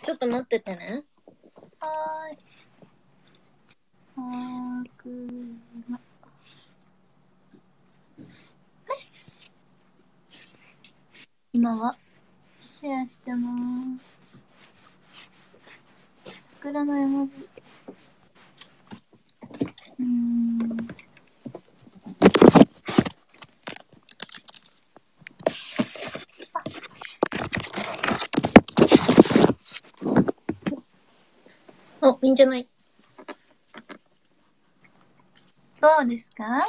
ちょっと待っててね。 はーい。さくら。今はシェアしてます。桜の絵文字。 お、いいんじゃない？ どうですか？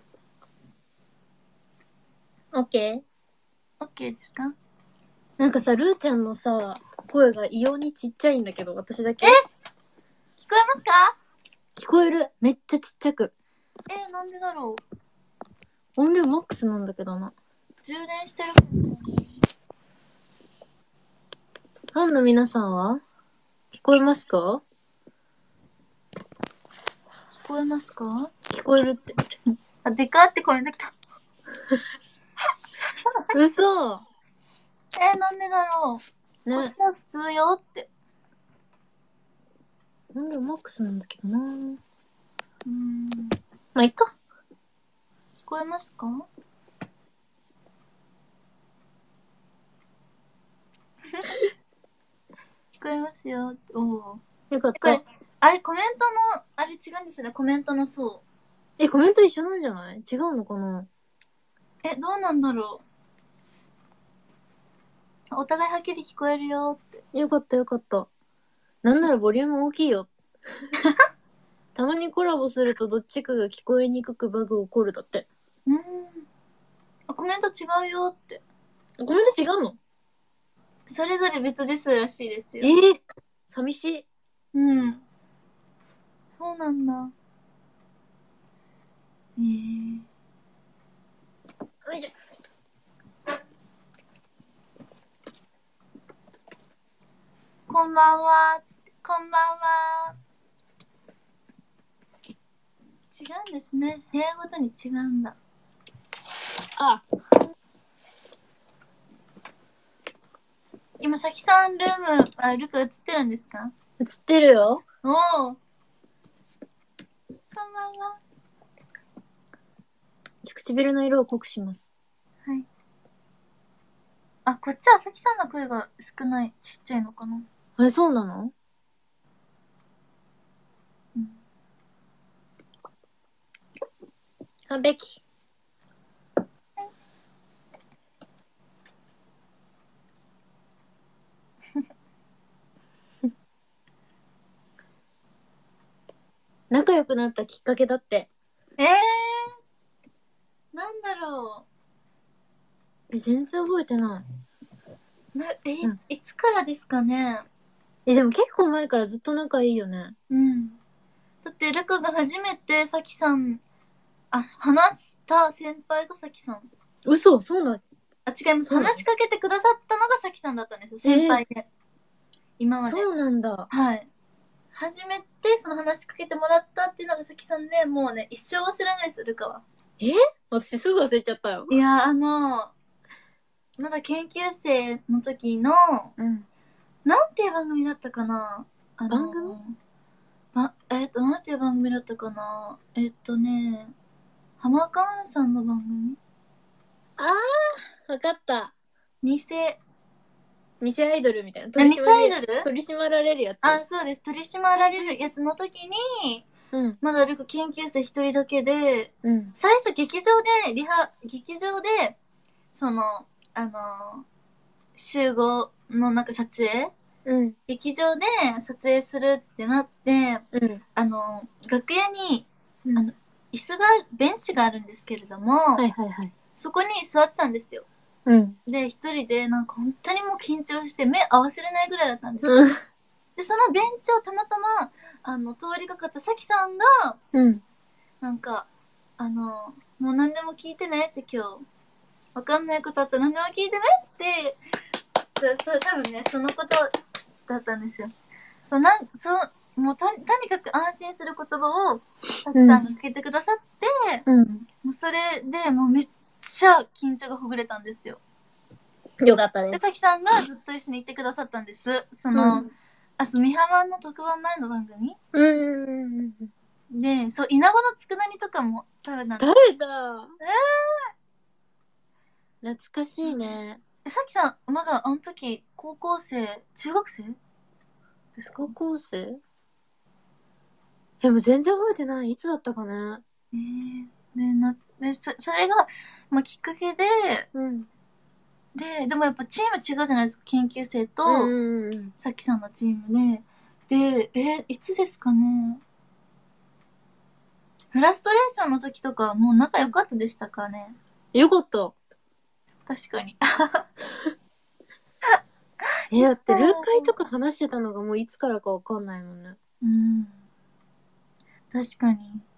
OK？ OK ですか？ なんかさ、ルーちゃんのさ、声が異様にちっちゃいんだけど、私だけ。 聞こえますか？ 聞こえる。めっちゃちっちゃく。 なんでだろう。 音量マックスなんだけどな。 充電してる。 ファンの皆さんは聞こえますか？ 聞こえますか？ 聞こえるって。 あ、でかってコメント来た。 嘘。 なんでだろう。こっね。 ちは普通よって。 音量マックスなんだけどな。まあ、いっか。 聞こえますか？聞こえますよ。おお。 よかっこれた。 あれコメントのあれ違うんですよね。コメントの層。 コメント一緒なんじゃない？違うのかな？ どうなんだろう。お互いはっきり聞こえるよって。 よかったよかった。なんならボリューム大きいよ。たまにコラボするとどっちかが聞こえにくくバグ起こるだって。 コメント違うよって。 コメント違うの？ それぞれ別ですらしいですよ。 寂しい。 そうなんだ。 よいしょ。 こんばんは。こんばんは。違うんですね。部屋ごとに違うんだ。今、さきさんルーム、ルカ映ってるんですか？ 映ってるよ。 おー。こんばんは。 唇の色を濃くします。 はい。あ、こっちはさきさんの声が少ない。ちっちゃいのかな？ そうなの？完璧。仲良くなったきっかけだって。 なんだろ全然覚えてない。 いつからですかね？ でも結構前からずっと仲いいよね。 だってルカが初めてさきさん、話した先輩がさきさん。 嘘？そうだ。 違います。話しかけてくださったのがさきさんだったんですよ。先輩で。今まで。 そうなんだ。 はい。初めてその話しかけてもらったっていうのがさきさんで、もうね、一生忘れないです、ルカは。 私すぐ忘れちゃったよ。 いや、まだ研究生の時の、なんていう番組だったかな？ 番組？ なんていう番組だったかな？ハマカーンさんの番組？ わかった。 偽アイドルみたいな。 偽アイドル？ 取り締まられるやつ。 そうです。取り締まられるやつの時に、まだルカ研究生一人だけで、最初劇場で、その、集合のなんか撮影、劇場で撮影するってなって、楽屋に、椅子が、ベンチがあるんですけれども、そこに座ってたんですよ。で、一人で、なんか本当にもう緊張して目合わせれないぐらいだったんですよ。で、そのベンチをたまたま、通りがかったさきさんが、なんか、もう何でも聞いてねって今日、わかんないことあったら何でも聞いてねって、多分ね、そのことだったんですよ。もうとにかく安心する言葉を、さきさんがかけてくださって、もうそれでもうめっちゃ緊張がほぐれたんですよ。 よかったね。 で、さきさんがずっと一緒にいてくださったんです。 美浜の特番前の番組で、そう、イナゴの佃煮とかも食べたんです。 食べた。懐かしいね。 さきさん、まだあの時、高校生、中学生ですか？ 高校生？もう全然覚えてない。いつだったかね。 それが、まあ、きっかけで、でもやっぱチーム違うじゃないですか。研究生と、さきさんのチームで。で、いつですかね。フラストレーションの時とか、もう仲良かったでしたかね。 よかった。 確かに。 だってルーカイとか話してたのがもういつからかわかんないもんね。 確かに。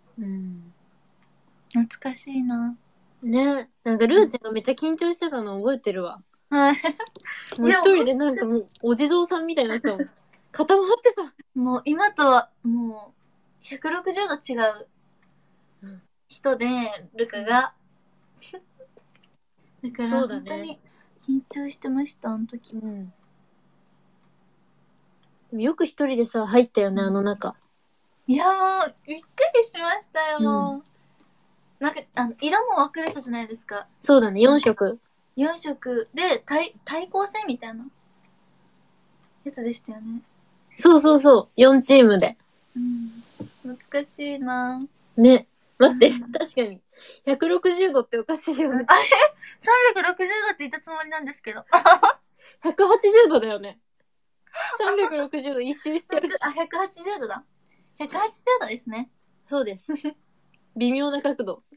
懐かしいな。 ね。なんかルーちゃんがめっちゃ緊張してたの覚えてるわ。 はい。 もう一人でなんかもうお地蔵さんみたいになってたもん。固まってさ。 もう今とはもう160度違う人で、ルカが。だから本当に緊張してました、あの時。でもよく一人でさ、入ったよね、あの中。 いやもう、びっくりしましたよ、もう。なんか、色も分かれたじゃないですか。 そうだね、4色。 4色で、対抗戦みたいなやつでしたよね。 そうそうそう、4チームで。 懐かしいな。 ね。待って、確かに。160度っておかしいよね。 あれ ?360 度って言ったつもりなんですけど。 180度だよね。360度一周しちゃうし。 180度だ。180度ですね。 そうです。微妙な角度。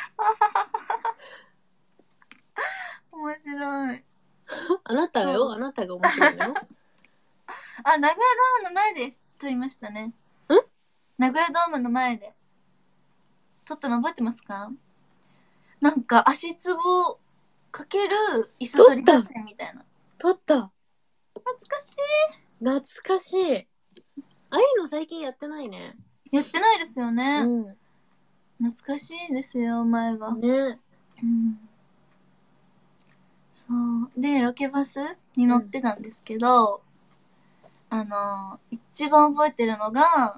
面白い。 あなたよ、あなたが面白いのよ。 名古屋ドームの前で撮りましたね。名古屋ドームの前で。撮ったの覚えてますか？なんか足つぼかける椅子取り合戦みたいな。 撮った。 懐かしい。 懐かしい。ああいうの最近やってないね。 やってないですよね。懐かしいですよ、前が。ね。そう。で、ロケバスに乗ってたんですけど、一番覚えてるのが、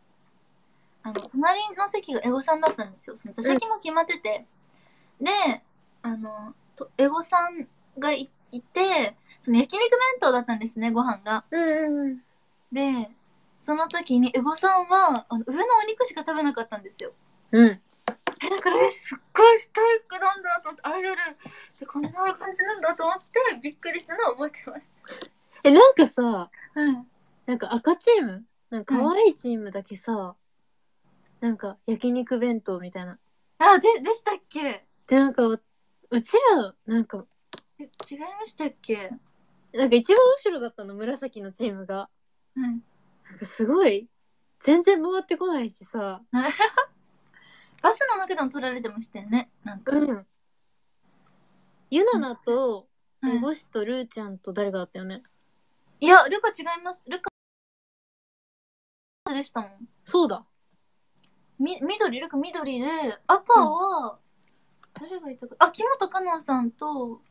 隣の席がエゴさんだったんですよ。その座席も決まってて。で、エゴさんがいて、その焼肉弁当だったんですね、ご飯が。で、その時にエゴさんは、上のお肉しか食べなかったんですよ。だからすっごいストイックなんだと思って、アイドルってこんな感じなんだと思ってびっくりしたのを覚えてます。 なんかさ、なんか赤チームなんか可愛いチームだけさ、なんか焼肉弁当みたいな。 でしたっけ？ で、なんか、うちら、なんか、 違いましたっけ？ なんか一番後ろだったの、紫のチームが。なんかすごい、全然回ってこないしさ。 バスの中でも撮られてましたよね、なんか。 ユナナと、エゴシとルーちゃんと誰がだったよね。 いや、ルカ違います。ルカでしたもん。 そうだ。 ルカ緑で、赤は、誰がいたか。木本香音さんと、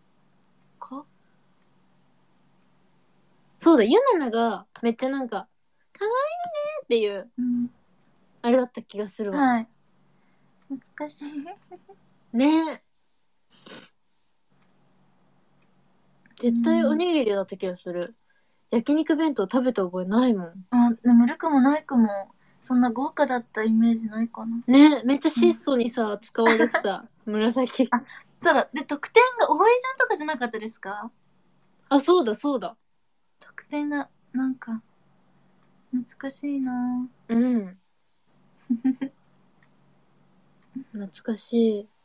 そうだ、ユナナがめっちゃなんか、可愛いねっていう、あれだった気がするわ。 はい。懐かしい。 ねえ。絶対おにぎりだった気がする。焼肉弁当食べた覚えないもん。 でもルカもないかも。そんな豪華だったイメージないかな。 ね、めっちゃ質素にさ、使われてた。紫。 そうだ。で、得点が多い順とかじゃなかったですか？ そうだ、そうだ。 得点が、なんか、懐かしいな懐かしい。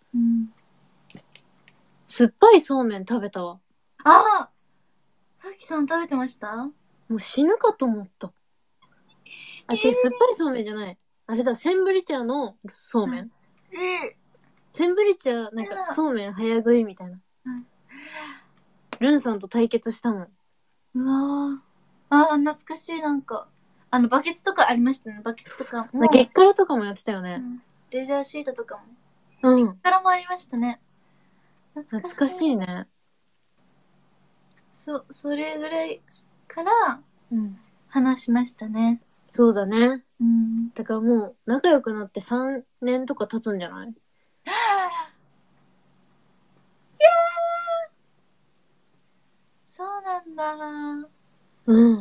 酸っぱいそうめん食べたわ。 はきさん食べてました？ もう死ぬかと思った。違う、酸っぱいそうめんじゃない。あれだ、センブリ茶のそうめん。センブリ茶、なんか、そうめん早食いみたいな。ルンさんと対決したもん。 うわ懐かしい、なんか。バケツとかありましたね、バケツとかも。 激辛とかもやってたよね。 レジャーシートとかも。激辛もありましたね。 懐かしいね。 それぐらいから、 話しましたね。 そうだね。 うん。 だからもう仲良くなって3年とか経つんじゃない？イエーイ。 そうなんだ。 うん。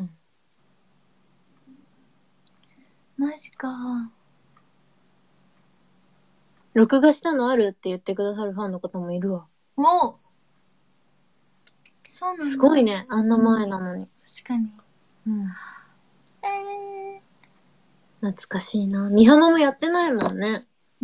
マジか。 録画したのあるって言ってくださるファンの方もいるわ。 お、そうなんだ。 すごいね。あんな前なのに。 確かに。 うん。懐かしいな。美浜もやってないもんね。 うん。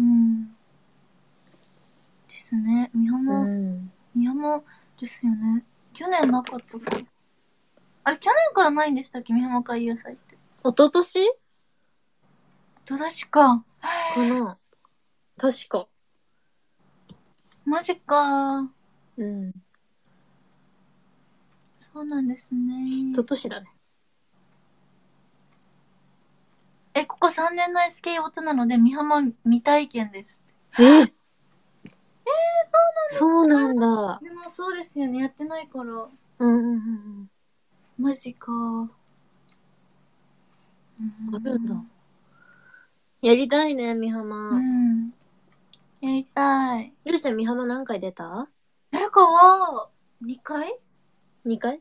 ですね。美う浜、 ん。 美浜ですよね。去年なかったか。あれ、去年からないんでしたっけ、美浜海遊祭って。 一昨年戸田市か。 かな。確か。 マジか。 うん。 そうなんですね。 一昨年だね。 ここ3年の SK オタなので、美浜未体験です。 そうなんだ。 でもそうですよね。やってないから。 うんうんうん。 マジか。 あるんだ。やりたいね、美浜。 うん。やりたい。 りゅうちゃん、美浜何回出た？ 誰かは、2回 2 回？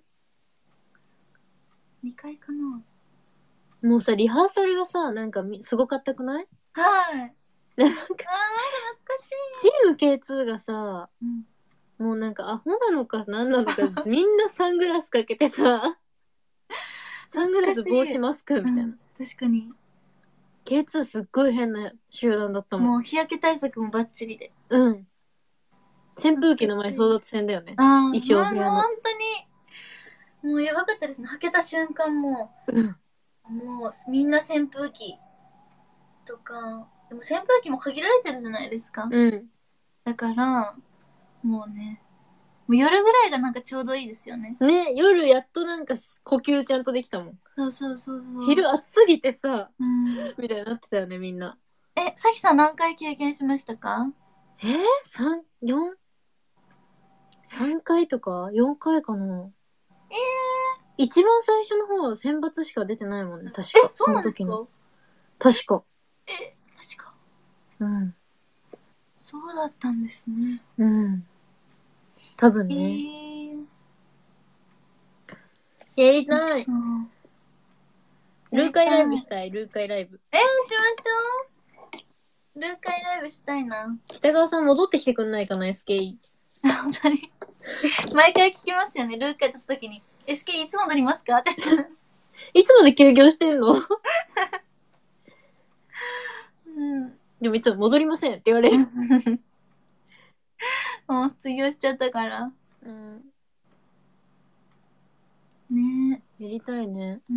?2 回かな。 もうさ、リハーサルがさ、なんかすごかったくない？ はい。 なんか、 なんか懐かしい。 チーム K2 がさ、 うん。 もうなんかアホなのか何なのか、みんなサングラスかけてさ、サングラス帽子マスクみたいな。 確かに。 K2 すっごい変な集団だったもん。 もう日焼け対策もバッチリで。 うん。扇風機の前争奪戦だよね。 ああ、 衣装部屋の。 もう本当に、もうやばかったですね。履けた瞬間もうん。 もうみんな扇風機とか、でも扇風機も限られてるじゃないですか。 うん。 だから、もうね、もう夜ぐらいがなんかちょうどいいですよね。 ね、夜やっとなんか呼吸ちゃんとできたもん。 そうそうそうそう。 昼暑すぎてさ、 うん。 みたいになってたよね、みんな。 さきさん何回経験しましたか？ 3、4、3回とか ?4 回かな。一番最初の方は選抜しか出てないもんね、確か。 そうなんですか？ 確か。 マジか。 うん。 そうだったんですね。 うん。多分ね。やりたい。ルーカイライブしたい、ルーカイライブ。 しましょう。ルーカイライブしたいな。 北川さん戻ってきてくんないかな、SKE。 本当に。毎回聞きますよね、ルーカイやった時に。SK いつ戻りますかって。 いつまで休業してんの？ うん。 でもいつも戻りませんって言われる。 もう卒業しちゃったから。 うん。 ねやりたいね。 うん。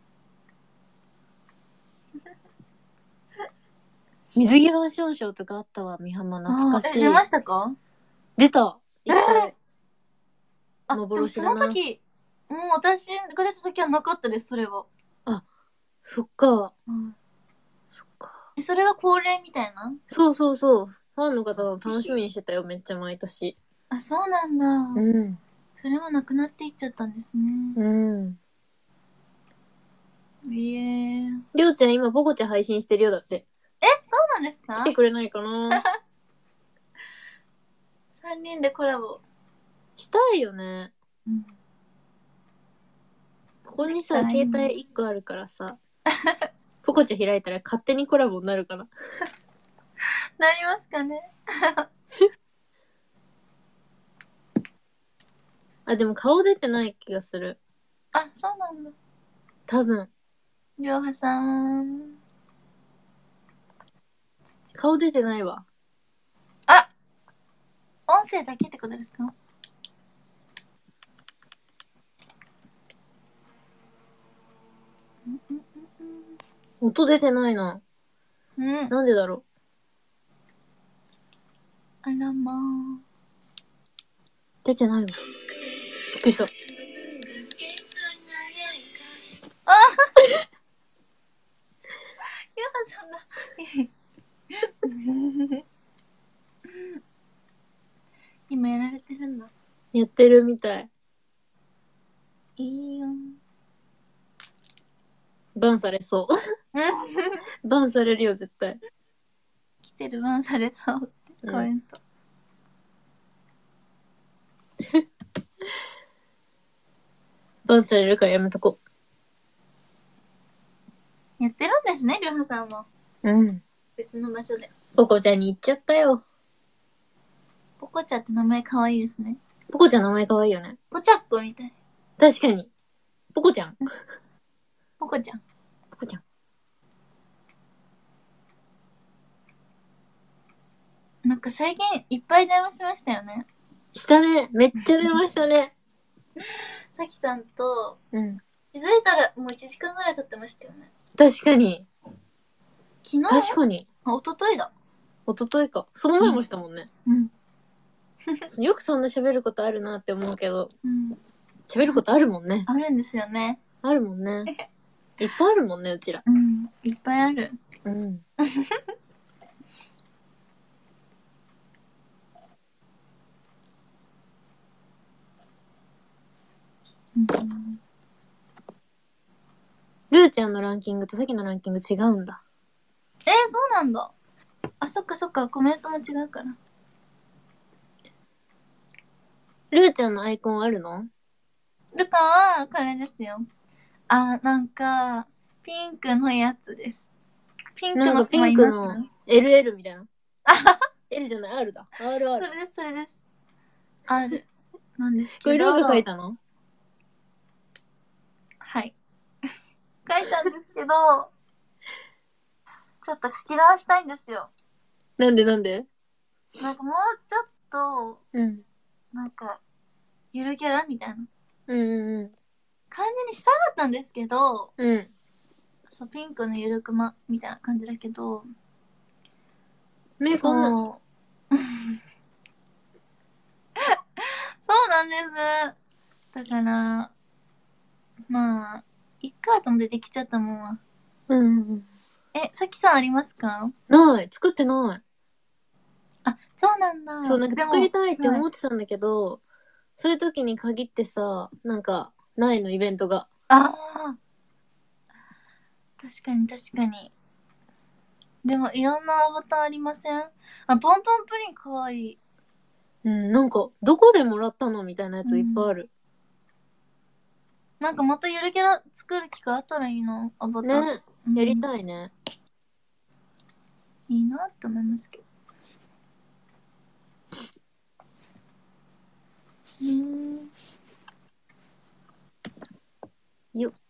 水着ファッションショーとかあったわ、美浜。懐かしい。 出ましたか？ 出た。一回。 でもその時、もう私が出た時はなかったです、それは。 あ、そっか。そっか。 それが恒例みたいな？ そうそうそう。ファンの方も楽しみにしてたよ、めっちゃ毎年。 そうなんだ。 うん。 それもなくなっていっちゃったんですね。 うん。 りょうちゃん今ポコチャ配信してるよ、だって。 そうなんですか？ 来てくれないかな。 3人でコラボ。 したいよね。 うん。 ここにさ、携帯1個あるからさ、ポコチャ開いたら勝手にコラボになるかな。 なりますかね。 あ、でも顔出てない気がする。 そうなんだ。 多分。 りょうはさん。 顔出てないわ。 音声だけってことですか？ 音出てないな。 うん。 なんでだろう。 あらまー。 出てないわ。びっくりした。 りょうはさんだ。今やられてるんだ。 やってるみたい。 いいよ。 バンされそう。バンされるよ、絶対。 来てるバンされそうってコメント。 バンされるからやめとこ。 やってるんですね、りょうはさんも。 うん。 別の場所で。 ポコちゃんに行っちゃったよ。 ポコちゃんって名前かわいいですね。 ポコちゃん名前かわいいよね。 ポチャッコみたい。 確かに。ポコちゃん。 ポコちゃん。 ポコちゃん。 なんか最近いっぱい電話しましたよね。 したね。めっちゃ電話したね。 さきさんと、 うん。 気づいたらもう1時間ぐらい経ってましたよね。 確かに。 昨日確かに。 あ、一昨日だ。 一昨日か。その前もしたもんね。 うん。 よくそんな喋ることあるなって思うけど。 うん。 喋ることあるもんね。 あるんですよね。 あるもんね。いっぱいあるもんね、うちら。 うん。いっぱいある。 うん。ルーちゃんのランキングとさっきのランキング違うんだ。 そうなんだ。あ、そっかそっか、コメントも違うから。 ルーちゃんのアイコンあるの？ ルカは、これですよ。あ、なんか、ピンクのやつです。ピンクの子もいます？なんかピンクの LL みたいな。L じゃない、R だ。RR。 それです、それです。R。なんですけど。 これルーが書いたの？ はい。書いたんですけど、ちょっと書き直したいんですよ。 なんでなんで？ なんかもうちょっと、 うん。 なんか、ゆるキャラみたいなうんうん感じにしたかったんですけど、 うん。 そう、ピンクのゆるくまみたいな感じだけど、 メイク女の。 そうなんです。だから、まあ、いっかと思ってできちゃったもんは。 うんうん。 さきさんありますか？ ない。作ってない。 あ、そうなんだ。 そう、なんか作りたいって思ってたんだけど、はい、そういう時に限ってさ、なんか、ないの、イベントが。 ああ。確かに確かに。でも、いろんなアバターありません？あ、ポンポンプリンかわいい。 うん、なんか、どこでもらったのみたいなやついっぱいある。 なんかまたゆるキャラ作る機会あったらいいな、アバター。 ね、やりたいね。 いいなって思いますけど。 よっ。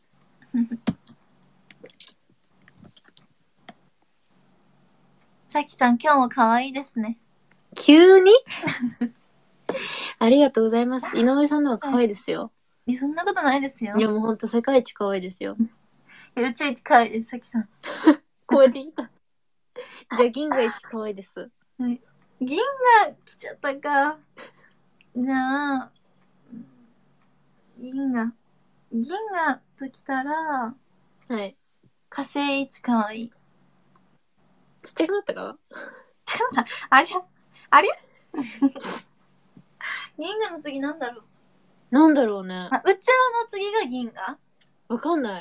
さきさん、今日も可愛いですね。 急にありがとうございます。井上さんのは可愛いですよ。 そんなことないですよ。 いや、もうほんと世界一可愛いですよ。 宇宙一可愛いです、さきさん。 こうやって言った。じゃあ、銀が一可愛いです。 はい。銀が来ちゃったか。じゃあ、銀がと来たら、 はい。 火星一可愛い。 ちっちゃくなったかな？ あれ銀河の次なんだろう？ なんだろうね。 宇宙の次が銀河？ わかんない。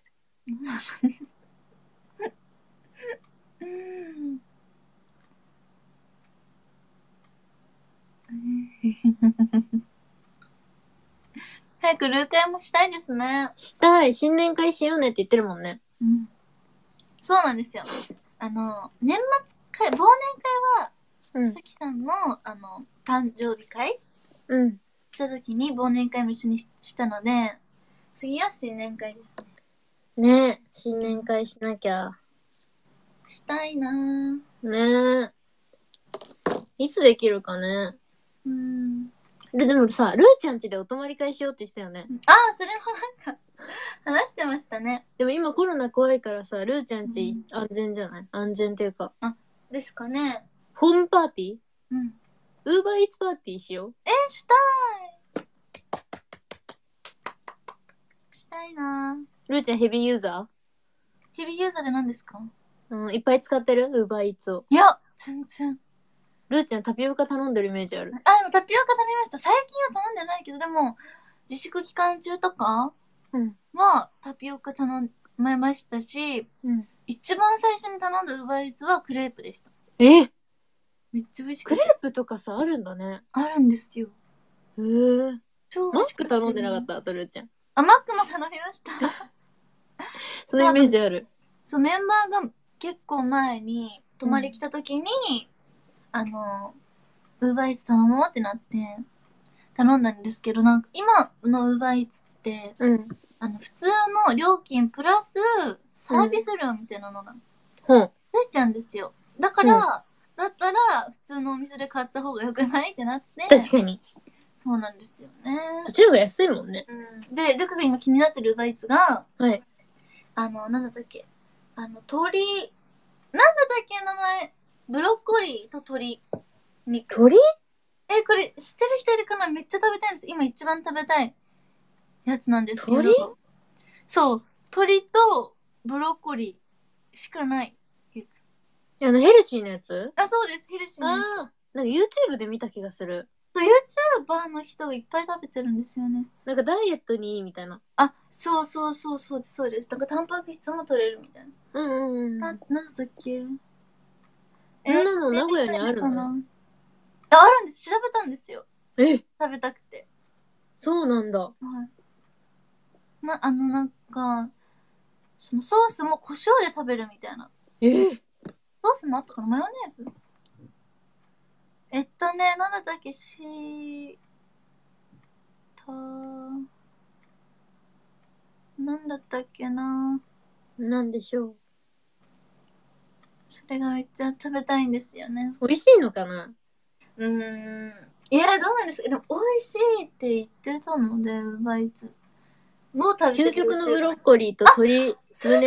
早くルー会もしたいですね。 したい。新年会しようねって言ってるもんね。 うん。そうなんですよ。年末会、忘年会は、さきさんの、誕生日会した時に忘年会も一緒にしたので、次は新年会ですね。ねえ、新年会しなきゃ。 したいなぁ。 ねえ。いつできるかね。でもさ、ルーちゃん家でお泊まり会しようって言ってたよね。 ああ、それもなんか、話してましたね。 でも今コロナ怖いからさ、ルーちゃん家安全じゃない？安全っていうか。 ですかね。 ホームパーティー？ウーバーイーツパーティーしよう。 したい。したいなぁ。 ルーちゃんヘビーユーザー？ ヘビーユーザーで何ですか？ いっぱい使ってる？ウーバーイーツを。 いや、全然。 ルーちゃんタピオカ頼んでるイメージある。 でもタピオカ頼みました。最近は頼んでないけど、でも、自粛期間中とかはタピオカ頼んいましたし、一番最初に頼んだウーバーイーツはクレープでした。 めっちゃ美味しかった。 クレープとかさ、あるんだね。 あるんですよ。 へえ。マック頼んでなかったトルーちゃん。 マックも頼みました。 そのイメージある。 そう、メンバーが結構前に泊まり来た時に、ウーバーイーツ頼もうってなって頼んだんですけど、なんか今のウーバーイーツって、普通の料金プラスサービス料みたいなのがついちゃうんですよ。だから、だったら普通のお店で買った方がよくないってなって。 確かに。 そうなんですよね。 こっちの方が安いもんね。 で、ルカが今気になってるウーバーイーツが、 はい。 なんだったっけ、鶏、なんだったっけ名前、ブロッコリーと鶏肉。 鶏？ これ知ってる人いるかな？めっちゃ食べたいんです。今一番食べたいやつなんですけど。 鶏？ そう、鶏とブロッコリーしかないやつ。 ヘルシーなやつ？ あ、そうです、ヘルシーなやつ。 なんか YouTube で見た気がする。 そう、YouTuber の人がいっぱい食べてるんですよね。 なんかダイエットにいいみたいな。 あ、そうそうそうそうです、そうです。だからタンパク質も取れるみたいな。なんだったっけ？ そんなの名古屋にあるの？ あるんです。調べたんですよ。食べたくて。 そうなんだ。はい。 なんか、そのソースも胡椒で食べるみたいな。ソースもあったかな？マヨネーズ？なんだったっけ？なんだったっけな？ なんでしょう。 それがめっちゃ食べたいんですよね。 美味しいのかな？ いや、どうなんですか？でも、美味しいって言ってたので、ウーバーイーツ。もう食べてる。 究極のブロッコリーと鶏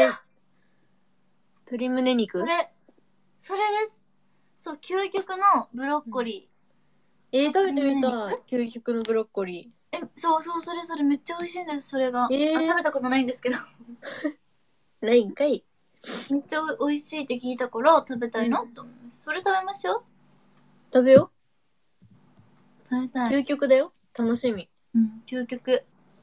胸肉？ それです。そう、究極のブロッコリー。食べてみたい。究極のブロッコリー。そう、それめっちゃ美味しいんです、それが。食べたことないんですけど。 ないんかい。 めっちゃ美味しいって聞いたから食べたいなと思います。それ食べましょう。 食べよう。 食べたい。究極だよ。楽しみ。 究極。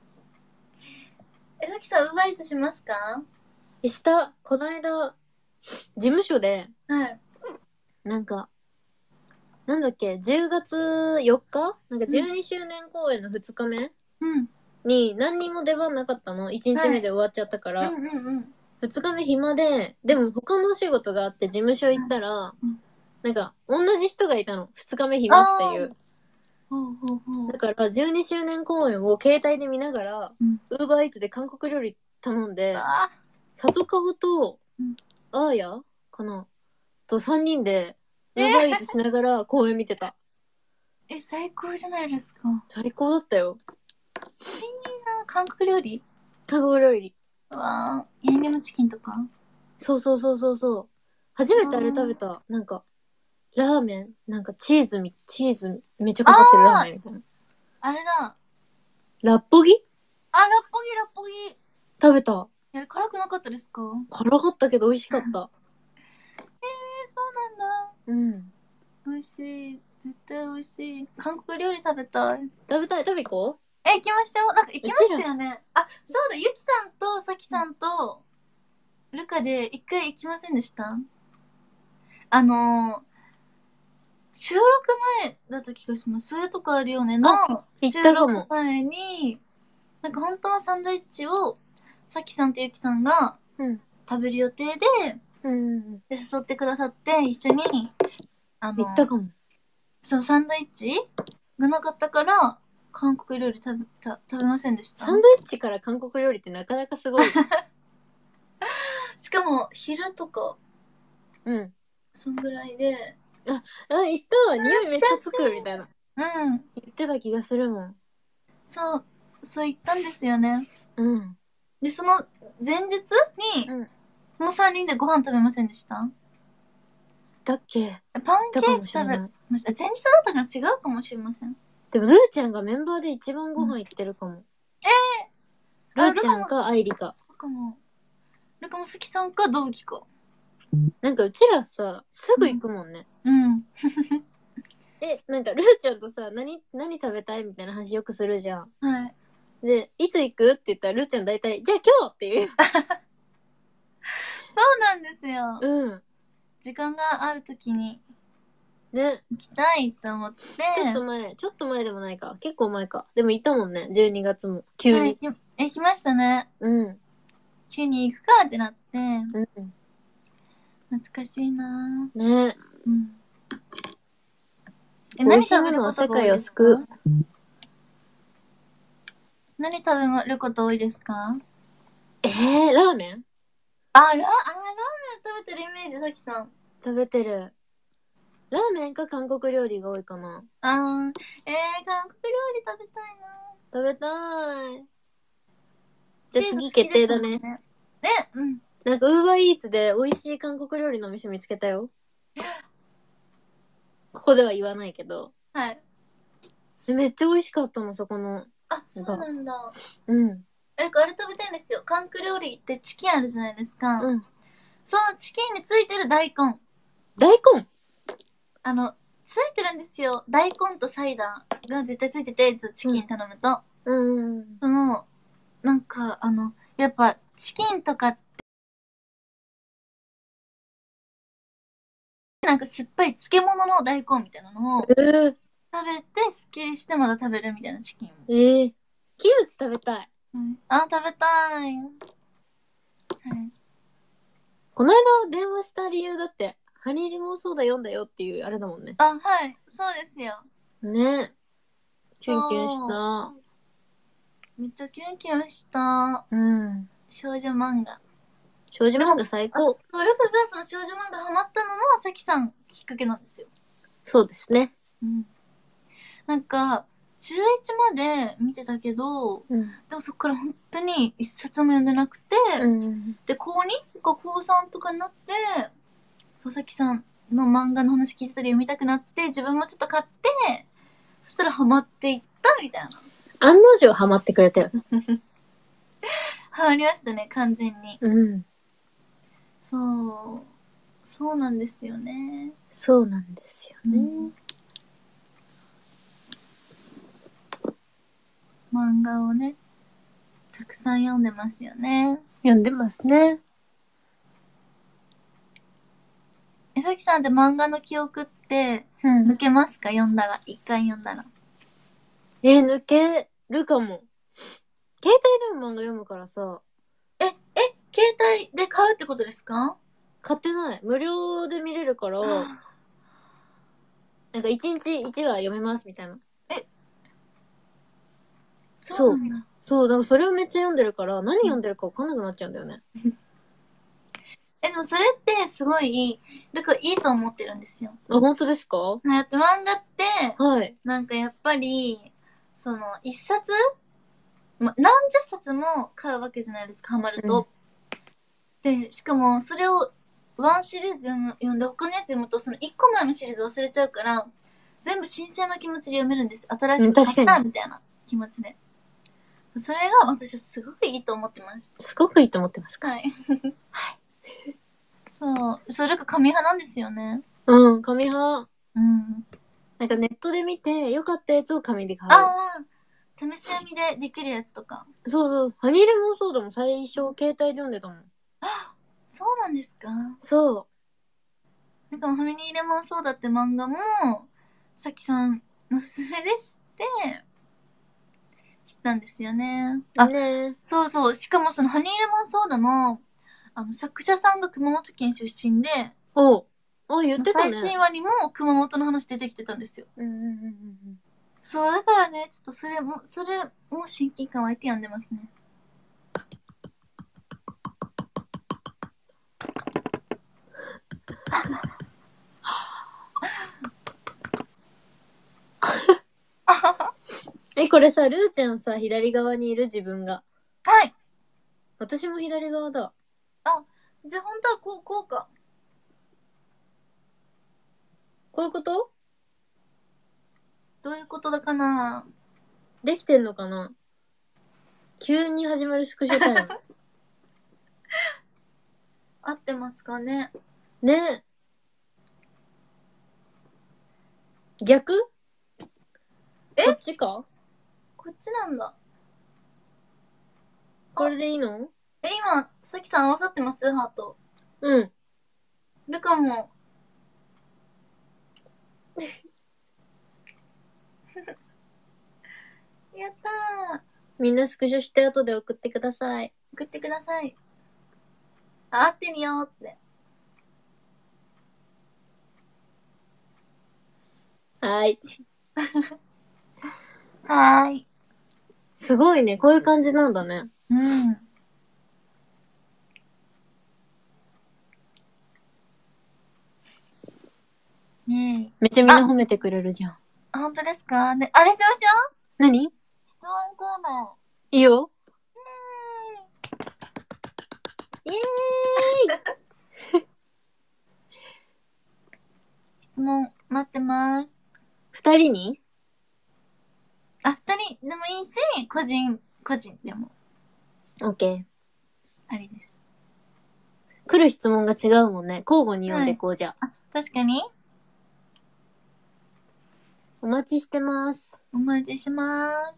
さきさん、ウーバーイーツしますか？ この間、事務所で、なんか、なんだっけ、10月4日なんか12周年公演の2日目に何にも出番なかったの。1日目で終わっちゃったから。2日目暇で、でも他のお仕事があって事務所行ったら、なんか同じ人がいたの。2日目暇っていう。だから12周年公演を携帯で見ながら、ウーバーイーツで韓国料理頼んで、里顔と、あーやかなと3人で、ウーバーイーツしながら公演見てた。 最高じゃないですか。 最高だったよ。 いいな、韓国料理？ 韓国料理。 ヤンニョムチキンとか？ そう。初めてあれ食べた。なんか、ラーメンなんかチーズめっちゃかかってるラーメンみたいな。あれだ。ラッポギ？ ラッポギ。 食べた。 辛くなかったですか？ 辛かったけど美味しかった。 そうなんだ。美味しい。絶対美味しい。韓国料理食べたい。 食べ行こう？ 行きましょう。なんか行きましたよね。そうだ、ゆきさんとさきさんとルカで一回行きませんでした？収録前だった気がします。それとかあるよねの収録前に、なんか本当はサンドイッチをさきさんとゆきさんが食べる予定で、で誘ってくださって一緒に行ったかも。 そのサンドイッチがなかったから韓国料理食べませんでした？ サンドイッチから韓国料理ってなかなかすごい。 しかも昼とかそんぐらいで、 行ったわ、匂いめっちゃつくみたいな言ってた気がするもん。 そう言ったんですよね。でその前日に、もう3人でご飯食べませんでした？だっけ？パンケーキ食べました。前日だったから違うかもしれません。 でもルーちゃんがメンバーで一番ご飯行ってるかも。ルーちゃんか愛理か。 そうかも。ルカもさきさんか同期か。 なんかうちらさ、すぐ行くもんね。なんかルーちゃんとさ、何食べたいみたいな話よくするじゃん。で、いつ行くって言ったらルーちゃん大体、じゃあ今日って言う。 そうなんですよ。 うん。 時間があるときに。 ね。 行きたいと思って。 ちょっと前でもないか。結構前か。でも行ったもんね。12月も。急に。 行きましたね。 うん。 急に行くかってなって。うん。懐かしいなぁ。ね。 うん。 何食べることが多いですか？ 何食べること多いですか？ ラーメン？ ラーメン食べてるイメージ、さきさん。 食べてる。ラーメンか韓国料理が多いかな。 韓国料理食べたいな。 食べたい。じゃあ次決定だね。 うん。 なんかウーバーイーツで美味しい韓国料理のお店見つけたよ。ここでは言わないけど。 はい。 めっちゃ美味しかったの、そこの。 そうなんだ。 うん。 あれ食べたいんですよ。韓国料理ってチキンあるじゃないですか。 うん。 そのチキンについてる大根。 大根？ ついてるんですよ。大根とサイダーが絶対ついてて、チキン頼むと。なんか、やっぱ、チキンとかって、なんか酸っぱい漬物の大根みたいなのを、食べて、すっきりしてまた食べるみたいなチキン。 キムチ食べたい。 食べたい。はい。 この間電話した理由だって、ハニーレモンソーダ読んだよっていうあれだもんね。 はい。そうですよ。 ね。キュンキュンした。 めっちゃキュンキュンした。 うん。 少女漫画。 少女漫画最高。 ルクがその少女漫画ハマったのも、さきさんきっかけなんですよ。 そうですね。 うん。なんか、中1まで見てたけど、でもそっから本当に一冊も読んでなくて、で、高 2? か高3とかになって、佐々木さんの漫画の話聞いてたり読みたくなって、自分もちょっと買って、そしたらハマっていったみたいな。 案の定ハマってくれたよ。 ハマりましたね、完全に。そうなんですよね。 そうなんですよね。 漫画をね、たくさん読んでますよね。 読んでますね。 さきさんって漫画の記憶って抜けますか？読んだら。一回読んだら。 抜けるかも。携帯でも漫画読むからさ。 携帯で買うってことですか？ 買ってない。無料で見れるから、なんか1日1話読めますみたいな。 そうなんだ。 そう、だからそれをめっちゃ読んでるから、何読んでるか分かんなくなっちゃうんだよね。 でもそれってすごい、いいと思ってるんですよ。 本当ですか？ だって漫画って、なんかやっぱり、一冊何十冊も買うわけじゃないですか、ハマると。で、しかもそれをワンシリーズ読んで他のやつ読むと、その1個前のシリーズ忘れちゃうから、全部新鮮な気持ちで読めるんです。新しく買ったみたいな気持ちで。それが私はすごくいいと思ってます。 すごくいいと思ってますか？ はい。それが紙派なんですよね。 紙派。なんかネットで見て良かったやつを紙で買う。 試し読みでできるやつとか。 そう。ハニーレモンソーダも最初携帯で読んでたもん。 そうなんですか？ そう。 なんかハニーレモンソーダって漫画も、さきさんのすすめで知ったんですよね。そう。しかもそのハニーレモンソーダの、作者さんが熊本県出身で、 言ってたね。 最新話にも熊本の話出てきてたんですよ。そう、だからね、ちょっとそれも親近感湧いて読んでますね。 これさ、ルーちゃんさ、左側にいる自分が。 はい。 私も左側だ。 じゃあ本当はこうか。 こういうこと？ どういうことだかな？ できてんのかな？急に始まるスクショタイム。 合ってますかね？ ね。逆？こっちか？ こっちなんだ。 これでいいの？ 今、さきさん合わさってます？ハート。 うん。 ルカも。やったー。 みんなスクショして後で送ってください。 送ってください。あ、合ってるよーって。 はーい。 はーい。 すごいね。こういう感じなんだね。 うん。ねえ。 めっちゃみんな褒めてくれるじゃん。 あ、本当ですかね、あれしましょう。 何？ 質問コーナいいよ。 ー。イエーイ質問待ってます。 2人に？ あ、2人でもいいし、個人でも。 OK。 ありです。 来る質問が違うもんね。交互に読んでこうじゃ。 あ、確かに。 お待ちしてます。 お待ちします。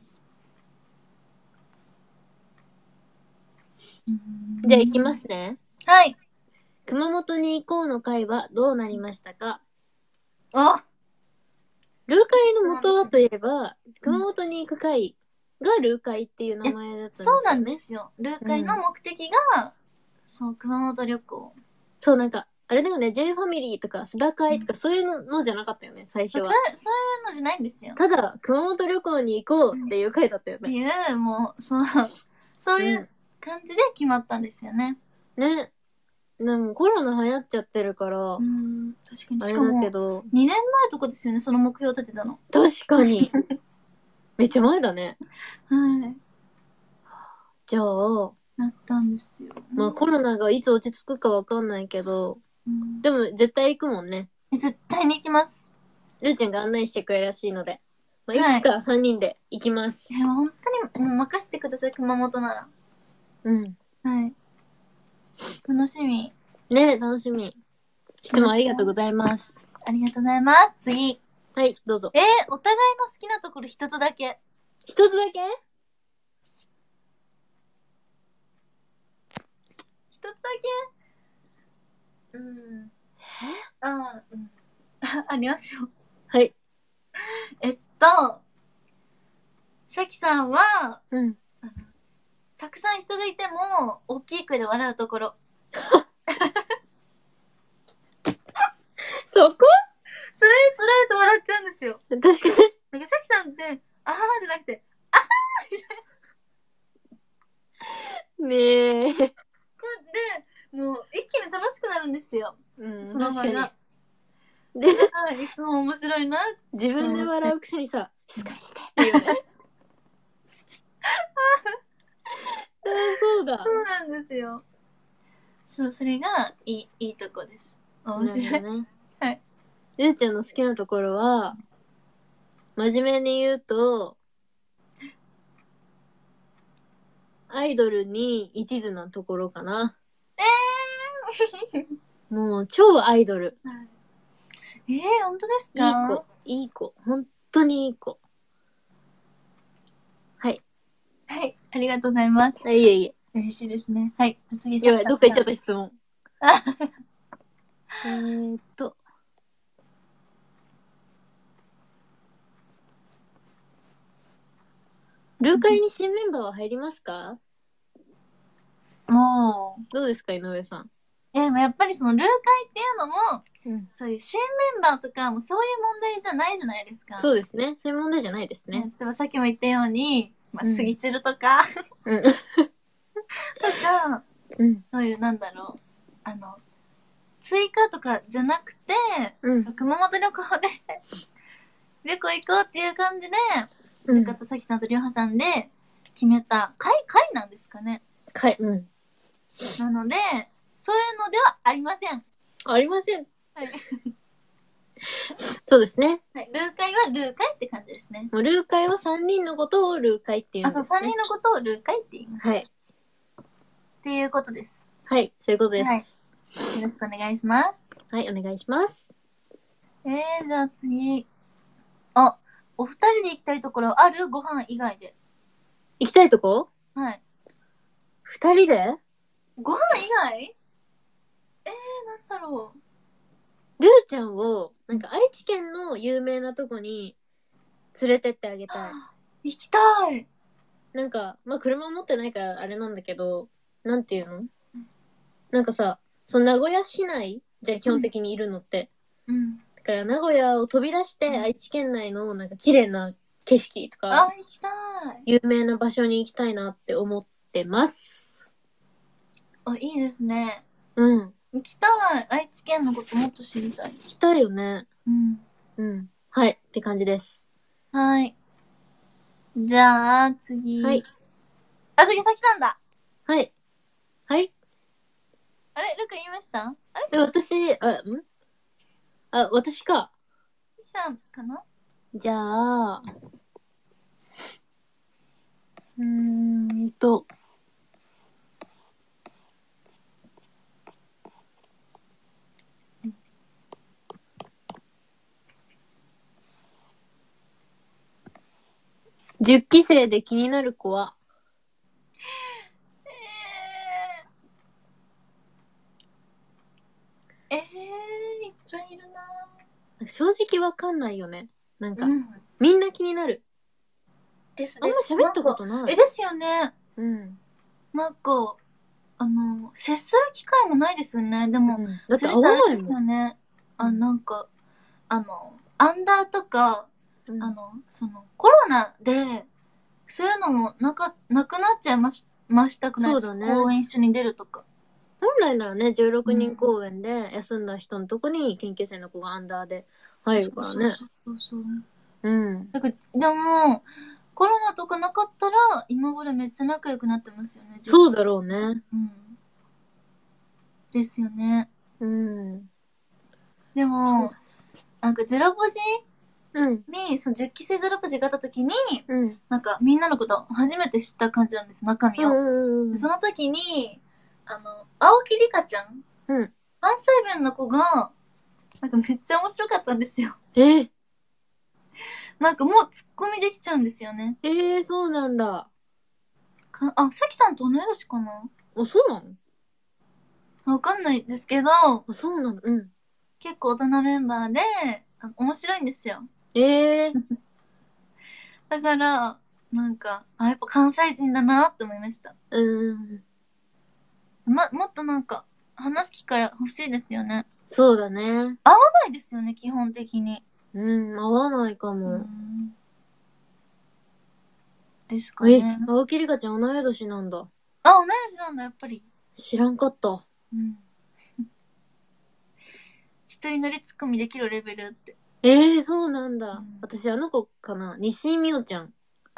じゃあ行きますね。 はい。 熊本に行こうの会はどうなりましたか？ お、 ルー会の元はといえば、熊本に行く会がルー会っていう名前だったんですよね。 そうなんですよ。ルー会の目的が、そう、熊本旅行。 そう、なんか、あれだよね、J ファミリーとか須田会とかそういうのじゃなかったよね、最初は。 そういうのじゃないんですよ。 ただ、熊本旅行に行こうっていう会だったよってね。 いう、もう、そういう感じで決まったんですよね。 ね。でもコロナ流行っちゃってるから、 確かに。 あれだけど。 2年前とかですよね、その目標立てたの。 確かに。めっちゃ前だね。 はい。 じゃあ、 なったんですよ。 まあコロナがいつ落ち着くかわかんないけど、でも絶対行くもんね。 絶対に行きます。 ルーちゃんが案内してくれるらしいので、まあ、いつか3人で行きます。 本当にもう任せてください、熊本なら。 うん。 はい。楽しみ。 ね、楽しみ。質問ありがとうございます。 ありがとうございます。次。 はい、どうぞ。 お互いの好きなところ一つだけ。 一つだけ？ 一つだけ。ありますよ。 はい。 さきさんは、 うん。 たくさん人がいても、大きい声で笑うところ。 そこ？ それにつられて笑っちゃうんですよ。 確かに。 なんかさきさんって、あーじゃなくて、あーみたいねえ。 な感じで、もう一気に楽しくなるんですよ。 うん、 その場が。 で、 いつも面白いな。 自分で笑うくせにさ、静かにしてって言うね。そうだ。 そうなんですよ。そう、それがいいとこです。面白い。 ね。 はい。 ゆうちゃんの好きなところは、真面目に言うと、アイドルに一途なところかな。もう超アイドル。 本当ですか？ いい子。本当にいい子。はい。 はい、ありがとうございます。 いえいえ。 嬉しいですね。はい、次やばい、どっか行っちゃった質問。ルー会に新メンバーは入りますか？ もう。 どうですか、井上さん。 でもやっぱりそのルー会っていうのも、そういう新メンバーとかもそういう問題じゃないじゃないですか。 そうですね。そういう問題じゃないですね。 例えばさっきも言ったように、スギチルとか、とか、そういうなんだろう、追加とかじゃなくて、熊本旅行で旅行行こうっていう感じで、ルカとさきさんとりょうはさんで決めた会なんですかね。なので、そういうのではありません。 ありません。 はい。 そうですね。 はい。ルー会はルー会って感じですね。 ルー会は3人のことをルー会っていうんですね。 そう、3人のことをルー会って言います。はい。っていうことです。 はい、そういうことです。 はい。よろしくお願いします。 はい、お願いします。 じゃあ次。お二人で行きたいところある？ご飯以外で。 行きたいとこ？ はい。 2人で？ ご飯以外？ なんだろう。ルーちゃんを、なんか愛知県の有名なとこに連れてってあげたい。 行きたい。 なんか、まあ車持ってないからあれなんだけど、なんていうの？なんかさ、その名古屋市内じゃあ基本的にいるのって。 うん。 だから名古屋を飛び出して愛知県内のなんか綺麗な景色とか、 行きたい。 有名な場所に行きたいなって思ってます。 いいですね。 うん。 行きたい。愛知県のこともっと知りたい。 行きたいよね。 うん。 うん。はい。って感じです。 はい。じゃあ、次。 はい。 次、さきさんだ。 はい。はい。 あれルカ言いました？あれ私、私か。 さきさんかな？ じゃあ、うーんと、10期生で気になる子は、 いっぱいいるな。 正直わかんないよね。なんか、 うん。 みんな気になる。 ですあんま喋ったことない。 ですよね。 うん。 なんか、接する機会もないですよね。でも、 だって会わないもん。 ですよね。なんか、アンダーとか、コロナで、そういうのもなくなっちゃいましたくないですか？そうだね。公演一緒に出るとか。 本来ならね、16人公演で休んだ人のとこに研究生の子がアンダーで入るからね。 そう。 うん。 でも、コロナとかなかったら、今頃めっちゃ仲良くなってますよね。 そうだろうね。 うん。ですよね。 うん。 でも、なんかゼロポジうんに、その10期生ゼロポジがあった時に、 うん。 なんかみんなのこと初めて知った感じなんです、中身を。 うんその時に、青木里香ちゃん、 うん。 関西弁の子が、なんかめっちゃ面白かったんですよ。なんかもうツッコミできちゃうんですよね。 そうなんだ。 さきさんと同い年かな？ そうなの？ わかんないですけど、 そうなの。うん。 結構大人メンバーで、面白いんですよ。だから、なんか、やっぱ関西人だなって思いました。もっとなんか、話す機会欲しいですよね。 そうだね。 合わないですよね、基本的に。 合わないかも。 ですかね。 青木里香ちゃん同い年なんだ。 同い年なんだ、やっぱり。 知らんかった。 一人乗りツッコミできるレベルって。 そうなんだ。私あの子かな。西井美桜ちゃん。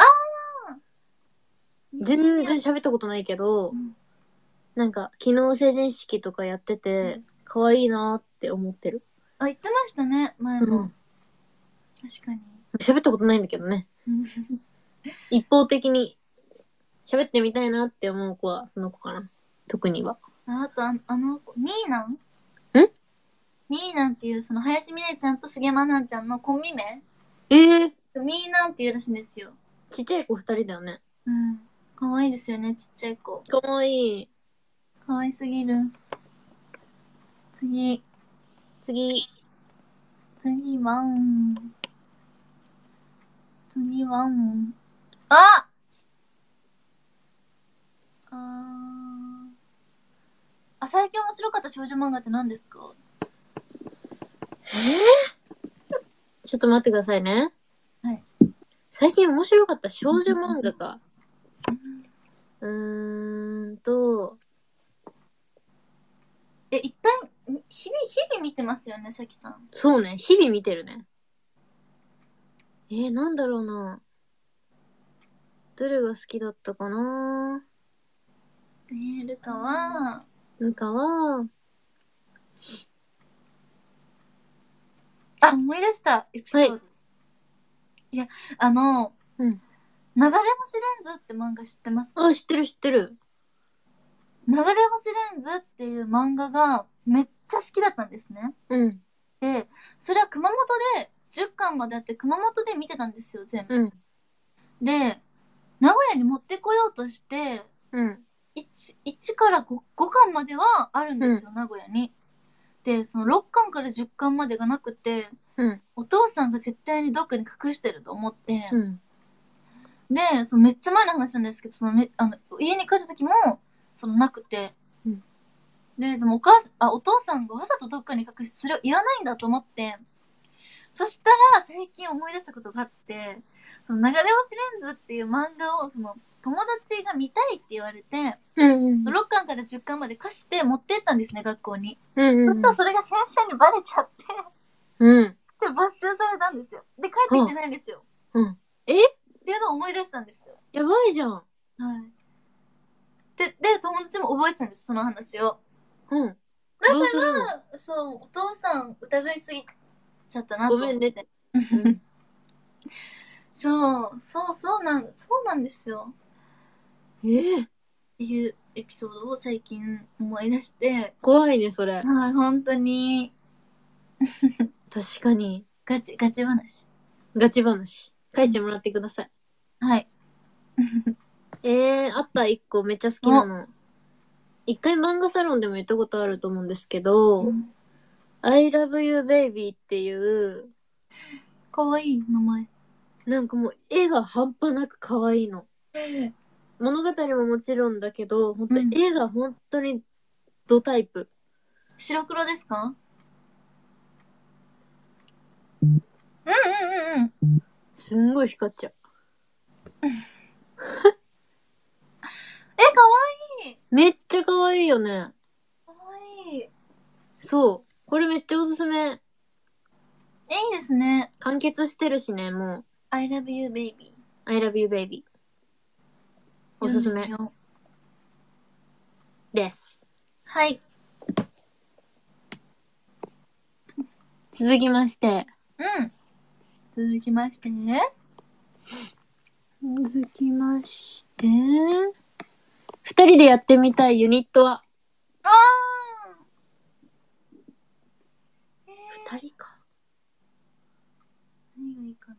全然喋ったことないけど、なんか昨日成人式とかやってて、可愛いなって思ってる。 言ってましたね、前も。確かに。 喋ったことないんだけどね。一方的に喋ってみたいなって思う子はその子かな。特には。 あと、子、ミーナンミーナンっていう、その、林美玲ちゃんと杉山奈々ちゃんのコンビ名ミーナンっていうらしいんですよ。 ちっちゃい子2人だよね。 可愛いですよね、ちっちゃい子。 可愛い。 可愛すぎる。次は、最近面白かった少女漫画って何ですか？ ちょっと待ってくださいね。 はい。 最近面白かった少女漫画か。 いっぱい、日々見てますよね、さきさん。 そうね、日々見てるね。なんだろうな。どれが好きだったかな。 ルカは、思い出したエピソード。いや、流れ星レンズって漫画知ってますか？ 知ってる。 流れ星レンズっていう漫画がめっちゃ好きだったんですね。で、それは熊本で10巻まであって熊本で見てたんですよ、全部。で、名古屋に持ってこようとして、1から5巻まではあるんですよ、名古屋に。 で、その6巻から10巻までがなくて、お父さんが絶対にどっかに隠してると思って、で、そのめっちゃ前の話なんですけど、家に帰った時も、なくて、でもお父さんがわざとどっかに隠してそれを言わないんだと思って、そしたら最近思い出したことがあって、流れ星レンズっていう漫画を友達が見たいって言われて、6巻から10巻まで貸して持ってったんですね、学校に。そしたらそれが先生にバレちゃって、で、没収されたんですよ。で、帰ってきてないんですよ。っていうのを思い出したんですよ。 やばいじゃん。はい。 で、友達も覚えてたんです、その話を。だから、そう、お父さん疑いすぎちゃったなと思って。ごめんね。そうなんですよ。っていうエピソードを最近思い出して。 怖いね、それ。 はい、本当に。 確かに。 ガチ話。 ガチ話。返してもらってください。 はい。 あった一個めっちゃ好きなの。一回漫画サロンでも言ったことあると思うんですけど、I love you baby っていう、 かわいい名前。 なんかもう絵が半端なくかわいいの。物語ももちろんだけど、本当絵が本当にドタイプ。 白黒ですか？ すんごい光っちゃう。 かわいい。 めっちゃかわいいよね。 かわいい。 そう。これめっちゃおすすめ。いいですね。 完結してるしね、もう。 I love you baby. I love you baby. おすすめ。です。 はい。 続きまして。 続きましてね。 続きまして。二人でやってみたいユニットは？二人か。 何がいいかな。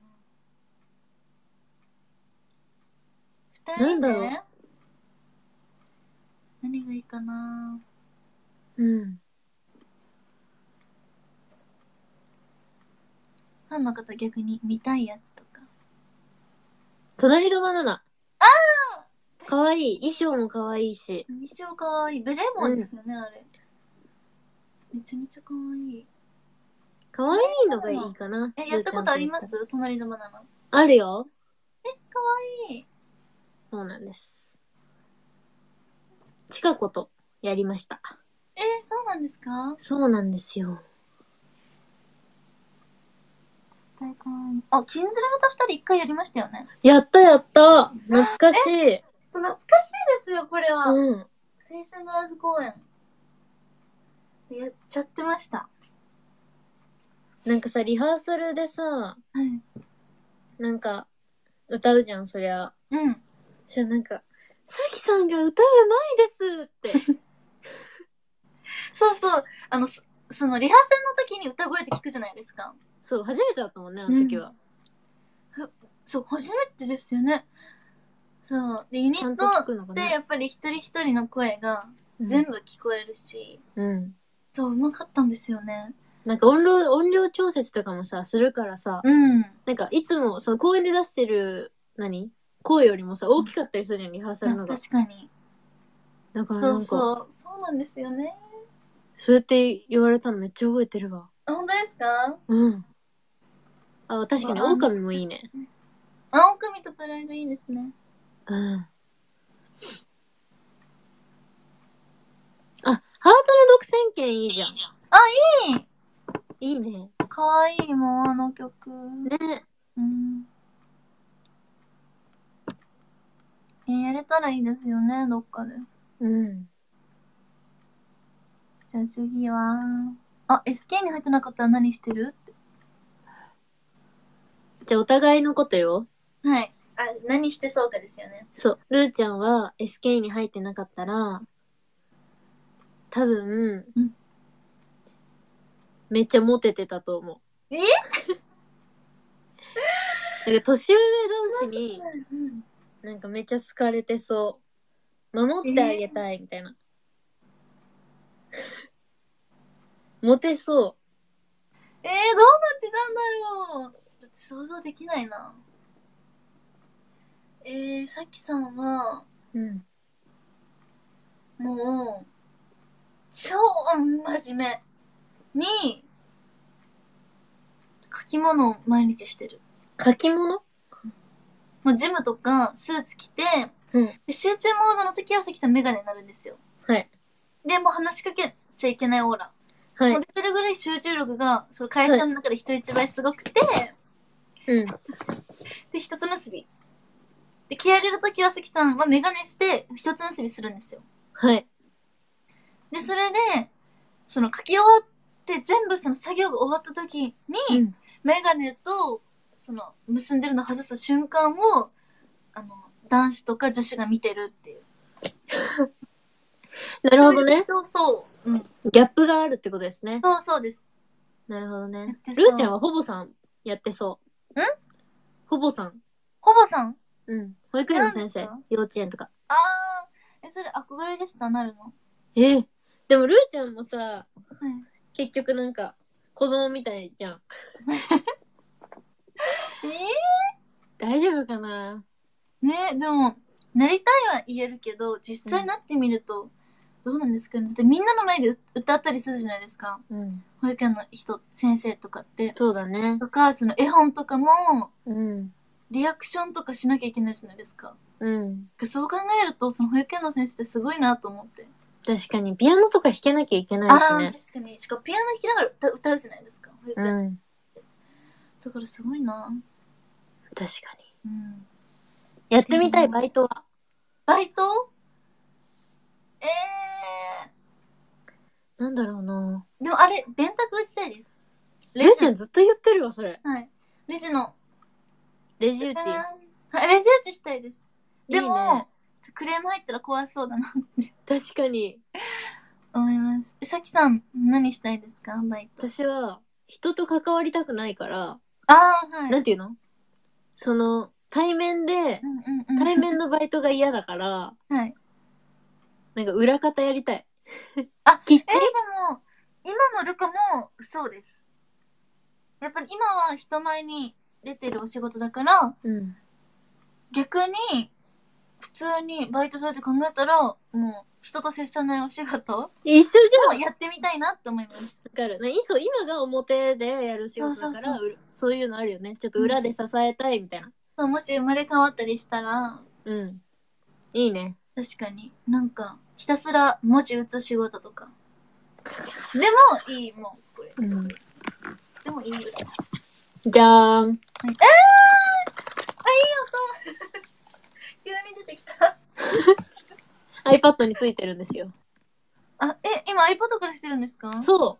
なんだろう。 何がいいかな。 うん。 ファンの方逆に見たいやつとか。 隣のバナナ。かわいい。衣装もかわいいし。 衣装かわいい。ベレー帽ですよね、あれ。めちゃめちゃかわいい。 かわいいのがいいかな。 やったことあります？隣のバナナ。 あるよ。 かわいい。 そうなんです。ちかことやりました。 そうなんですか？ そうなんですよ。 禁じられた二人一回やりましたよね。 やった。懐かしい。 懐かしいですよ、これは。青春ガールズ公演。やっちゃってました。 なんかさ、リハーサルでさ、なんか、歌うじゃん、そりゃ。じゃあなんか、さきさんが歌うまいですって。 そう。リハーサルの時に歌声って聞くじゃないですか。 そう、初めてだったもんね、あの時は。 そう、初めてですよね。そう。で、ユニットってやっぱり一人一人の声が全部聞こえるし、そう、うまかったんですよね。 なんか音量調節とかもさ、するからさ、なんかいつもその公演で出してる、声よりもさ、大きかったりするじゃん、リハーサルのが。 確かに。だからなんか。そうなんですよね。 そうやって言われたのめっちゃ覚えてるわ。 本当ですか？ 確かに狼もいいね。 狼とプライドいいですね。 ハートの独占権いいじゃん。 いい！ いいね。 かわいいもん、あの曲。 ね。 やれたらいいですよね、どっかで。じゃあ次は、SK に入ってなかったら何してる？って。 じゃあお互いのことよ。 はい。何してそうかですよね。 そう。ルーちゃんは SK に入ってなかったら、多分、めっちゃモテてたと思う。なんか年上同士に、なんかめっちゃ好かれてそう。守ってあげたいみたいな。 モテそう。 どうなってたんだろう。だって想像できないな。さきさんは、もう、超真面目に、書き物を毎日してる。 書き物？ もうジムとかスーツ着て、で集中モードの時はさきさんメガネになるんですよ。 はい。 で、もう話しかけちゃいけないオーラ。はい。もう出てるぐらい集中力が、その会社の中で人一倍すごくて、で、一つ結び。で、気合入れる時はさきさんはメガネして一つ結びするんですよ。はい。で、それで、その書き終わって全部その作業が終わった時に、メガネとその結んでるの外す瞬間を、男子とか女子が見てるっていう。 なるほどね。 そう。 ギャップがあるってことですね。 そうです。 なるほどね。ルーちゃんはほぼさんやってそう。ほぼさん。 ほぼさん？ 保育園の先生。幼稚園とか。 それ憧れでした、なるの。 でもルーちゃんもさ、結局なんか子供みたいじゃん。大丈夫かな？ ね、でも、なりたいは言えるけど、実際なってみると、どうなんですかね。だってみんなの前で歌ったりするじゃないですか。保育園の先生とかって。 そうだね。 とか、その絵本とかも、リアクションとかしなきゃいけないじゃないですか。そう考えると、その保育園の先生ってすごいなと思って。 確かに、ピアノとか弾けなきゃいけないしね。 確かに。しかもピアノ弾きながら歌うじゃないですか。保育園。だからすごいな。 確かに。やってみたいバイトは？ バイト？ なんだろうな。 でもあれ、電卓打ちたいです。 レジちゃんずっと言ってるわ、それ。 はい。レジ打ち。 レジ打ちしたいです。でも、クレーム入ったら怖そうだなって。 確かに。 思います。さきさん、何したいですか、バイト？ 私は、人と関わりたくないから、 はい。 なんていうの？その、対面のバイトが嫌だから、はい。なんか裏方やりたい。 でも、今のルカもそうです。やっぱり今は人前に出てるお仕事だから、逆に、普通にバイトするって考えたら、もう、人と接さないお仕事一緒じゃん。 やってみたいなって思います。わかる。今が表でやる仕事だから、そういうのあるよね。ちょっと裏で支えたいみたいな。 そう、もし生まれ変わったりしたら、 いいね。 確かに。なんか、ひたすら文字打つ仕事とか。でもいい、もう、これ。でもいいぐらい。 じゃーん。いい音急に出てきた。 iPad についてるんですよ。 今 iPad からしてるんですか？ そう。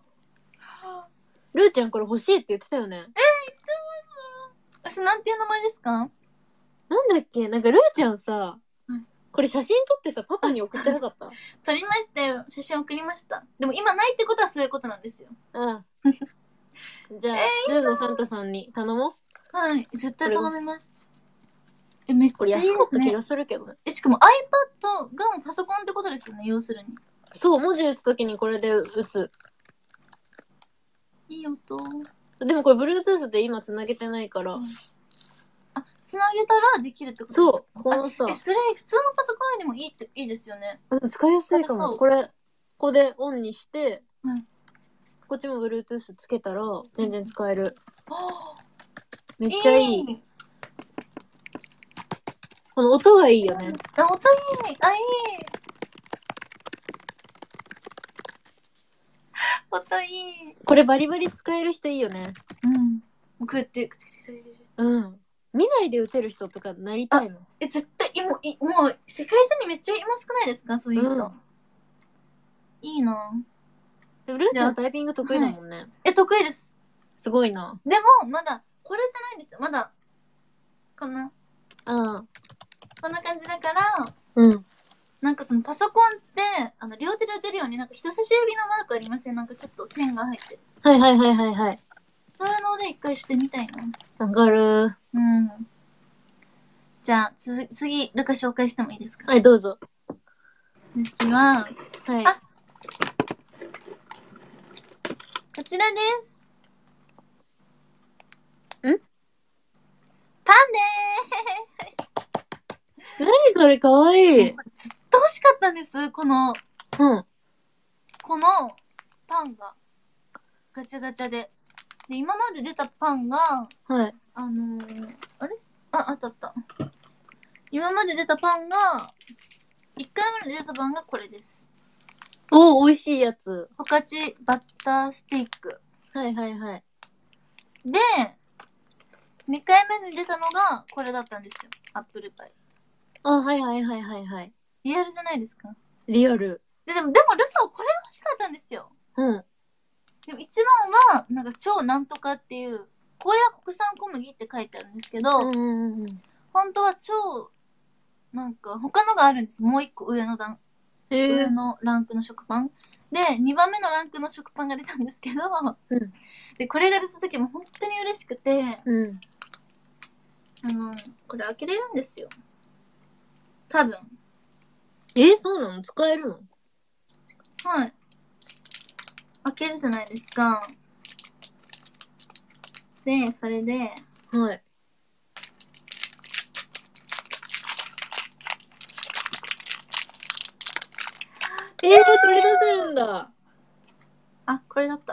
ルーちゃんこれ欲しいって言ってたよね。言ってます。なんていう名前ですか？ なんだっけ？なんかルーちゃんさ、これ写真撮ってさ、パパに送ってなかった？ 撮りましたよ。写真送りました。でも今ないってことはそういうことなんですよ。 じゃあ、ルーのサンタさんに頼もう。 はい、絶対頼みます。めっちゃいいですね。 安かった気がするけどね。 しかも iPad がパソコンってことですよね、要するに。 そう、文字打つときにこれで打つ。 いい音。 でもこれ Bluetooth で今つなげてないから。 つなげたらできるってことですか？そう、 このさ。 それ普通のパソコンよりもいいですよね。 使いやすいかも。ここでオンにして、こっちも Bluetooth つけたら全然使える。めっちゃいい。この音がいいよね。音いい。いい。音いい。これバリバリ使える人いいよね。 こうやって。 見ないで打てる人とかなりたいもん。 絶対、もう、世界中にめっちゃいますくないですか？そういう人。いいな。 でもルーちゃんタイピング得意だもんね。 得意です。 すごいな。 でも、まだ、これじゃないんですよ。まだ、こんな感じだから、なんかそのパソコンって、両手で打てるように、なんか人差し指のマークありません？なんかちょっと線が入ってる。はい。そういうので一回してみたいな。 わかる。 じゃあ、次、ルカ紹介してもいいですか？ はい、どうぞ。 私は、 らです。パンで何それ、かわいい。ずっと欲しかったんです、このパンが。ガチャガチャで。で、今まで出たパンが、 はい。 あれあった。今まで出たパンが、1回目で出たパンがこれです。 おー、美味しいやつ。 フォカチバッタースティック。 はいはいはい。 で、2回目に出たのがこれだったんですよ。アップルパイ。 あ、はいはいはいはいはい。 リアルじゃないですか。 リアル。 でもルトこれが欲しかったんですよ。 うん。 でも一番は、なんか超なんとかっていう、これは国産小麦って書いてあるんですけど、本当は超、なんか他のがあるんです。もう一個上の上のランクの食パン。で、2番目のランクの食パンが出たんですけど、で、これが出た時も本当に嬉しくて、これ開けれるんですよ。多分。 そうなの？使えるの？ はい。開けるじゃないですか。で、それで、 はい。取り出せるんだ。 あ、これだった。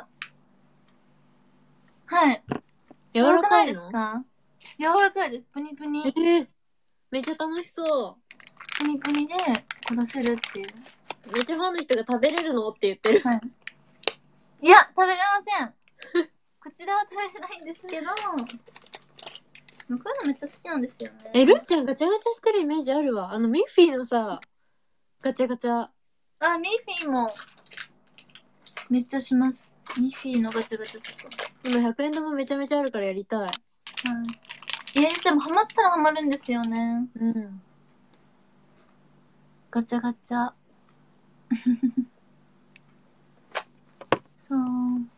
はい。 柔らかいの？ ですか？柔らかいです。プニプニ。 めっちゃ楽しそう。 プニプニで出せるっていう。 めっちゃファンの人が食べれるのって言ってる。 はい。いや、食べれません。こちらは食べれないんですけど、こういうのめっちゃ好きなんですよね。 ルーちゃんガチャガチャしてるイメージあるわ。ミッフィーのさ、ガチャガチャ。 あ、ミッフィーも、めっちゃします。ミッフィーのガチャガチャとか。 今100円玉めちゃめちゃあるからやりたい。はい。 でもハマったらハマるんですよね。ガチャガチャ。そう。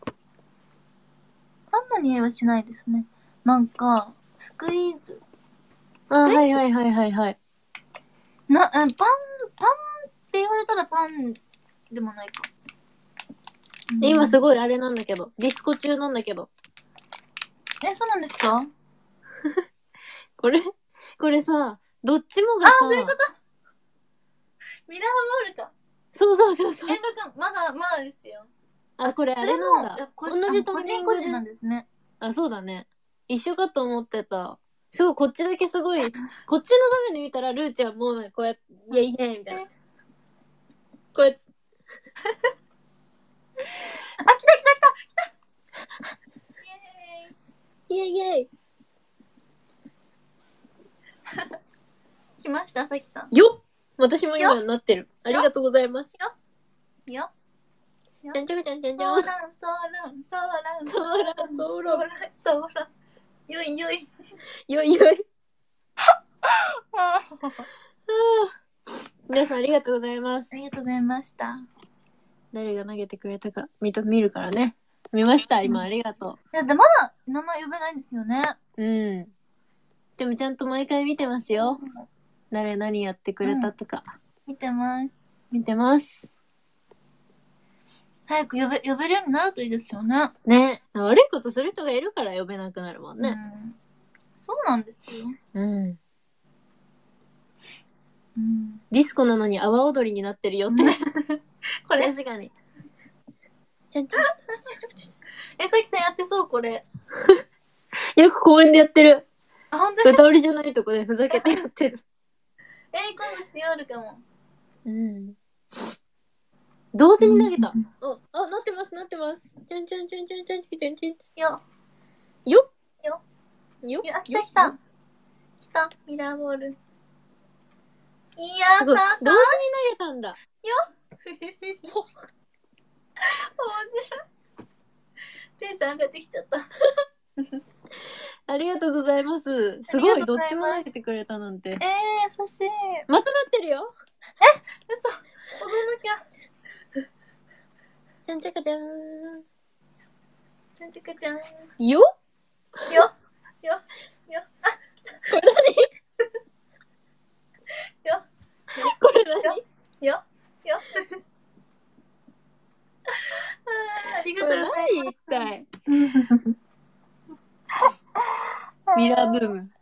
パンの匂いはしないですね。なんか、スクイーズ。 はいはいはいはいはい。 パンって言われたらパンでもないか。 今すごいあれなんだけど、ディスコ中なんだけど。 そうなんですか？ これさ、どっちもがさ、 そういうこと。ミラーボールか。 そう。 まだですよ。 これあれなんだ。同じタイミングで。 なんですね。 そうだね。一緒かと思ってた。すごい、こっちだけすごい、こっちの画面で見たら、ルーちゃんもうこうやって、イェイイェイみたいな。こうやって。 来たイェイイェイ来ました、さきさん。 よっ！私も今なってる。ありがとうございます。 よちゃんちゃかちゃんちゃんちゃん。 ソーラン。よい。 皆さんありがとうございます。 ありがとうございました。 誰が投げてくれたか見るからね。見ました、今。ありがとう。 いや、でまだ名前呼べないんですよね。 でもちゃんと毎回見てますよ。誰何やってくれたとか。 見てます。早く呼べるようになるといいですよね。 ね。悪いことする人がいるから呼べなくなるもんね。 そうなんですよ。 ディスコなのに阿波踊りになってるよって。 これ確かに。 さきさんやってそう、これ。 よく公園でやってる。 本当に歌売りじゃないとこでふざけてやってる。 今度しよるかも。 同時に投げた。なってます。ちゃん。よ来た。ミラーボール。いやー、 同時に投げたんだ。 面白い。テンション上がってきちゃった。 ありがとうございます。すごい、どっちも投げてくれたなんて。優しい。またなってるよ。 嘘。踊らなきゃ。 ちゃんちゃかちゃん。よあ、これ何これ何ありがとうございます。 ミラーブーム。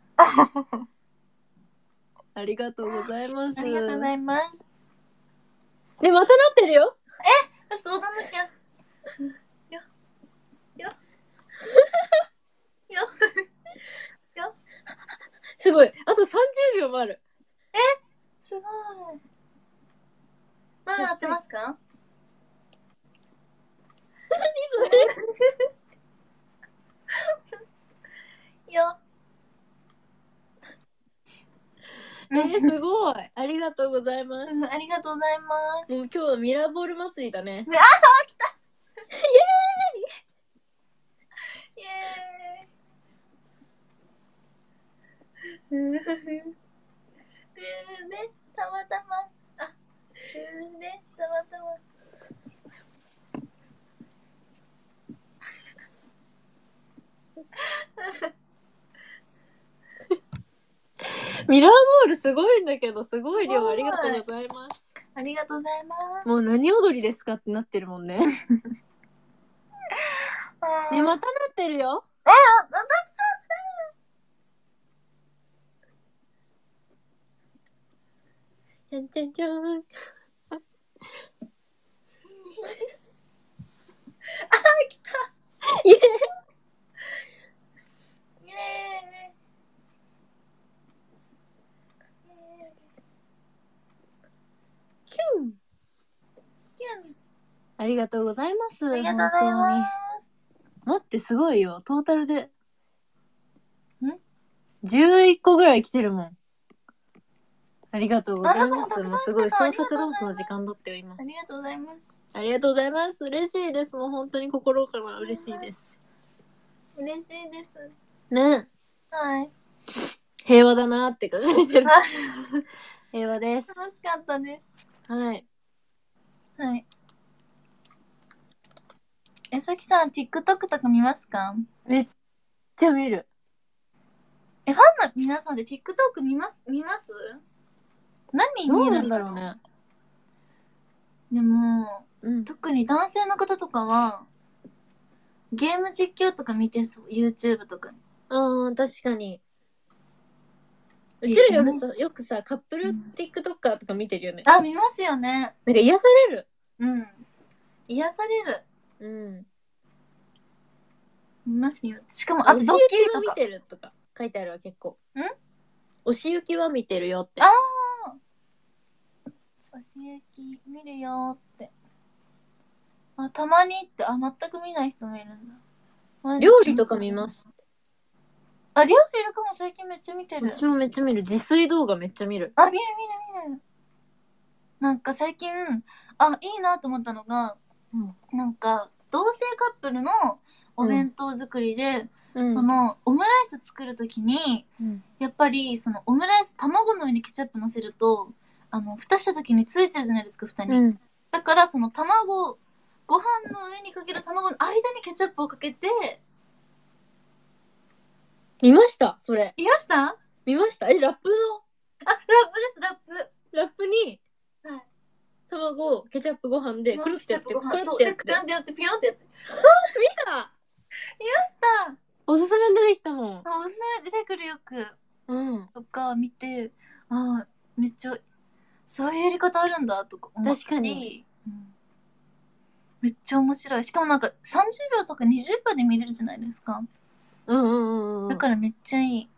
ありがとうございます。 ありがとうございます。 またなってるよ。 相談なきゃ。よ。 すごい。あと30秒もある。 すごい。まだなってますか？ 何それ。 よ。 すごい。ありがとうございます。 ありがとうございます。 もう今日はミラーボール祭りだね。 来た。イエーイ。たまたま。たまたま。 ミラーボールすごいんだけど、すごい量ありがとうございます。 ありがとうございます。 もう何踊りですかってなってるもんね。またなってるよ。 なっちゃった。 ちゃんちゃんちゃん。 来た。 イエーイ。キュン。ありがとうございます。 ありがとうございます。 待って、すごいよ。トータルで。11個ぐらい来てるもん。ありがとうございます。もうすごい創作ダンスの時間だったよ、今。 ありがとうございます。 ありがとうございます。嬉しいです。もう本当に心から嬉しいです。 嬉しいです。 ね。 はい。 平和だなって書かれてる。平和です。 楽しかったです。 はい。 はい。さきさん、TikTok とか見ますか？ めっちゃ見る。 ファンの皆さんで TikTok 見ます何見るんだろうね。でも、特に男性の方とかは、ゲーム実況とか見てそう、YouTube とか。 確かに。うちらよくさ、カップル TikToker とか見てるよね。 見ますよね。 なんか癒される。 癒される。見ますよ。しかも、 あとドッキリとか。見てるとか書いてあるわ、結構。おしゆきは見てるよって。おしゆき見るよって。たまにって、全く見ない人もいるんだ。料理とか見ます。料理とかも最近めっちゃ見てる。私もめっちゃ見る。自炊動画めっちゃ見る。見る。なんか最近、いいなと思ったのが、なんか、同性カップルのお弁当作りで、その、オムライス作るときに、やっぱり、その、オムライス、卵の上にケチャップ乗せると、蓋したときについちゃうじゃないですか、蓋に。だから、その、卵、ご飯の上にかける卵の間にケチャップをかけて、見ましたそれ。見ました見ましたラップの。ラップです、ラップ。ラップに、卵、ケチャップご飯で、くるってやって、くるってやって。ピヨンってやって、ピヨンってやって。そう見た見ましたおすすめ出てきたもん。おすすめ出てくるよく。とか見て、めっちゃ、そういうやり方あるんだとか思ったり。確かに。めっちゃ面白い。しかもなんか30秒とか20秒で見れるじゃないですか。だからめっちゃいい。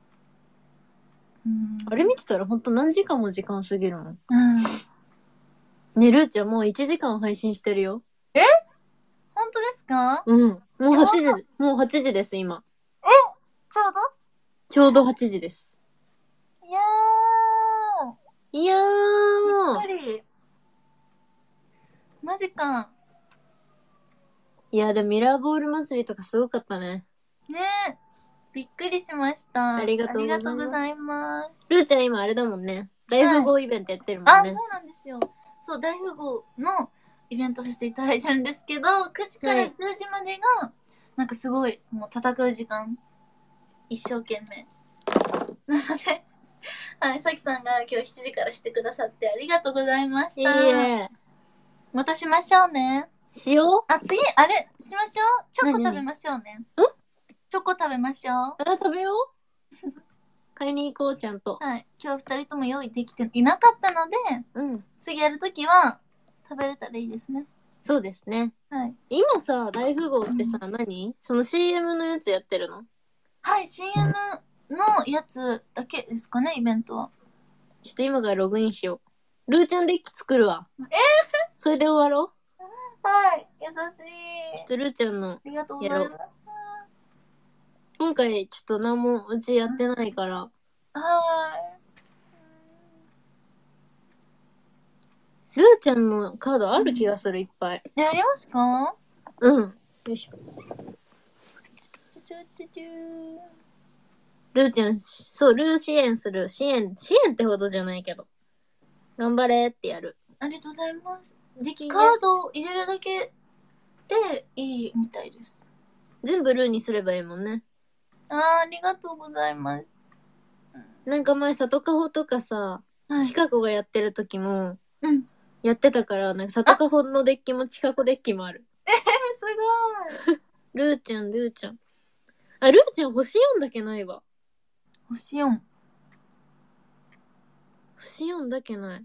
あれ見てたらほんと何時間も時間過ぎるの。ねるーちゃんもう1時間配信してるよ。本当ですか？もう8時です、今。ちょうど8時です。いやー。びっくり。マジか。いや、でもミラーボール祭りとかすごかったね。びっくりしました。ありがとうございます。ルーちゃん今あれだもんね。大富豪イベントやってるもんね。そうなんですよ。そう、大富豪のイベントさせていただいてるんですけど、9時から10時までが、なんかすごい、もう戦う時間。一生懸命。なので、さきさんが今日7時からしてくださってありがとうございました。いいえ。またしましょうね。 しよう。 あ、次、あれ、しましょう。チョコ食べましょうね。チョコ食べましょう。 食べよう。買いに行こう、ちゃんと。 はい。今日2人とも用意できていなかったので、次やるときは食べれたらいいですね。 そうですね。はい。今さ、大富豪ってさ、何その CM のやつやってるの？ はい、CM のやつだけですかね、イベントは。 ちょっと今からログインしよう。ルーちゃんデッキ作るわ。それで終わろう。 はい、優しい。 ちょっとルーちゃんのありがとうございます。 今回ちょっと何もうちやってないから。 はい。 ルーちゃんのカードある気がする、いっぱい。 ありますか？ うん。よいしょ。ルーちゃん、そう、ルー支援する。支援ってほどじゃないけど。頑張れってやる。 ありがとうございます。デッキカードを入れるだけでいいみたいです。 全部ルーにすればいいもんね。 ありがとうございます。 なんか前、里カホとかさ、チカコがやってる時も、やってたから、なんか里カホのデッキもチカコデッキもある。 すごい。 ルーちゃん。あ、ルーちゃん星4だけないわ。 星4。 星4だけない。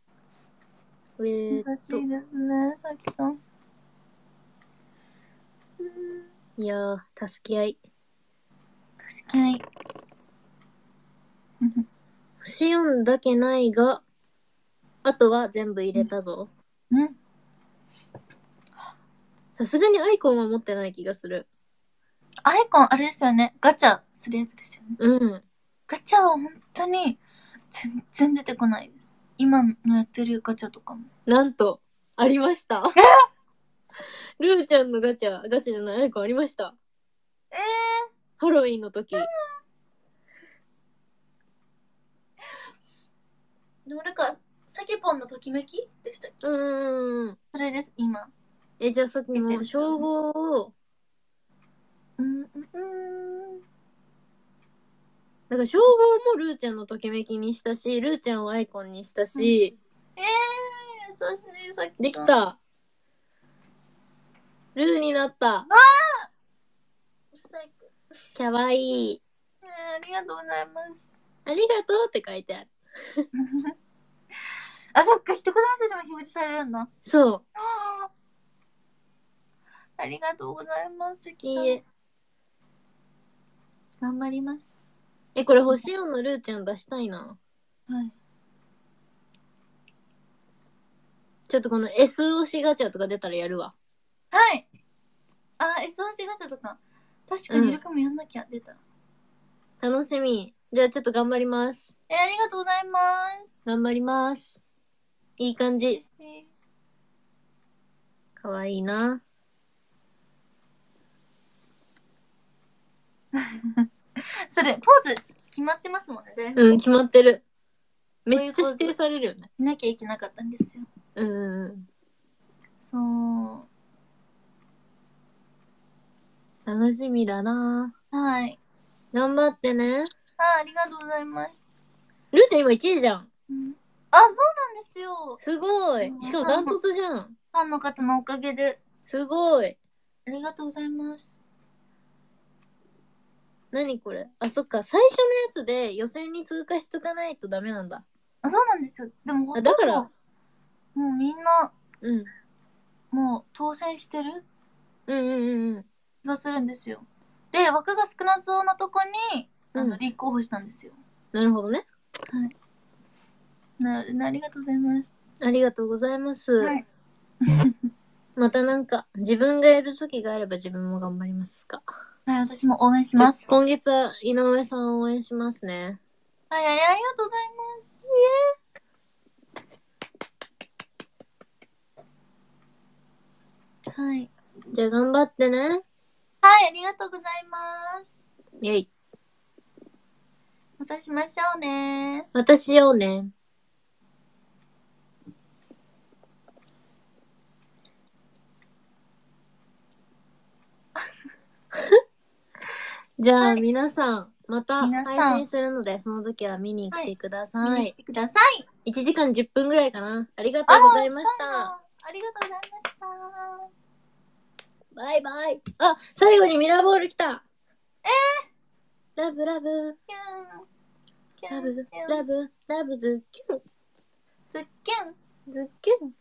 優しいですね、さきさん。 いやー、助け合い。 助け合い。 星4だけないが、あとは全部入れたぞ。さすがにアイコンは持ってない気がする。 アイコン、あれですよね。ガチャするやつですよね。ガチャは本当に全然出てこないです。今のやってるガチャとかも。 なんと、ありました。ルーちゃんのガチャじゃない、アイコンありました。ハロウィンの時。 でもなんか、サケポンのときめきでしたっけ？それです、今。 じゃあさっきも称号を、だから称号もルーちゃんのときめきにしたし、ルーちゃんをアイコンにしたし、 優しい、さっきできた。ルーになった。かわいい。 ありがとうございます。 ありがとうって書いてある。 あ、そっか、一言メッセージも表示されるんだ。 そう。 ありがとうございます。いいえ。 頑張ります。 これ星4のルーちゃん出したいな。 はい。 ちょっとこの S 押しガチャとか出たらやるわ。 はい。S 押しガチャとか。確かにイルカもやんなきゃ、出た。 楽しみ。じゃあちょっと頑張ります。 ありがとうございます。 頑張ります。いい感じ。かわいいな。 それ、ポーズ決まってますもんね。 決まってる。めっちゃ指定されるよね。 しなきゃいけなかったんですよ。そう。 楽しみだな。 はい。 頑張ってね。 ありがとうございます。 ルーちゃん今1位じゃん。 そうなんですよ。 すごい。しかもダントツじゃん。 ファンの方のおかげで。 すごい。 ありがとうございます。 何これ？そっか。最初のやつで予選に通過しとかないとダメなんだ。 そうなんですよ。でもだから、 もうみんな、もう当選してる気がするんですよ。で、枠が少なそうなとこに、立候補したんですよ。 なるほどね。 はい。ありがとうございます。 ありがとうございます。 はい。 またなんか、自分がやる時があれば自分も頑張りますか。 はい、私も応援します。 今月は井上さんを応援しますね。 はい、ありがとうございます。はい。 じゃあ頑張ってね。 はい、ありがとうございます。 イェイ。 またしましょうね。 またしようね。じゃあ皆さん、また配信するので、その時は見に来てください。 見に来てください。 1時間10分ぐらいかな。ありがとうございました。 ありがとうございました。 バイバイ。あ、最後にミラーボール来た。ラブラブ。ラブ、ラブ、ラブズッキュン。 ズッキュン。 ズッキュン。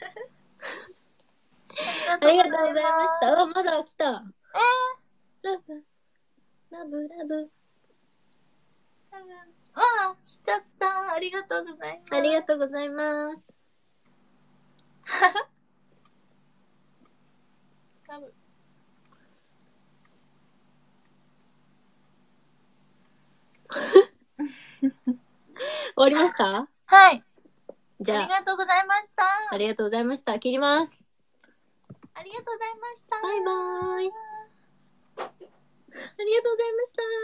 ありがとうございました。あ、まだ来た。ラブ、ラブ、ラブ。 あ、来ちゃった。ありがとうございます。 ありがとうございます。終わりました？ はい。 じゃあ。 ありがとうございました。 ありがとうございました。切ります。 ありがとうございました。 バイバーイ。ありがとうございました。ありがとうございました。ありがとうござい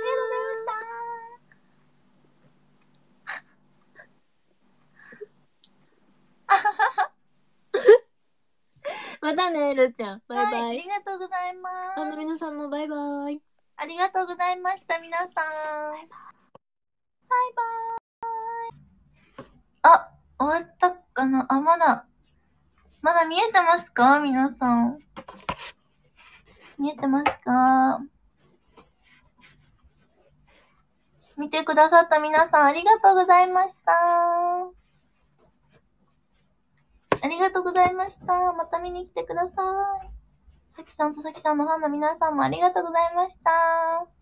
ました。またね、るーちゃん。バイバイ。 はい、ありがとうございます。 皆さんもバイバイ。 ありがとうございました、皆さん。バイバイ。バイバイ。あ、終わったかなあ、まだ見えてますか皆さん。見えてますか？見てくださった皆さん、ありがとうございました。ありがとうございました。また見に来てください。さきさんとさきさんのファンの皆さんもありがとうございました。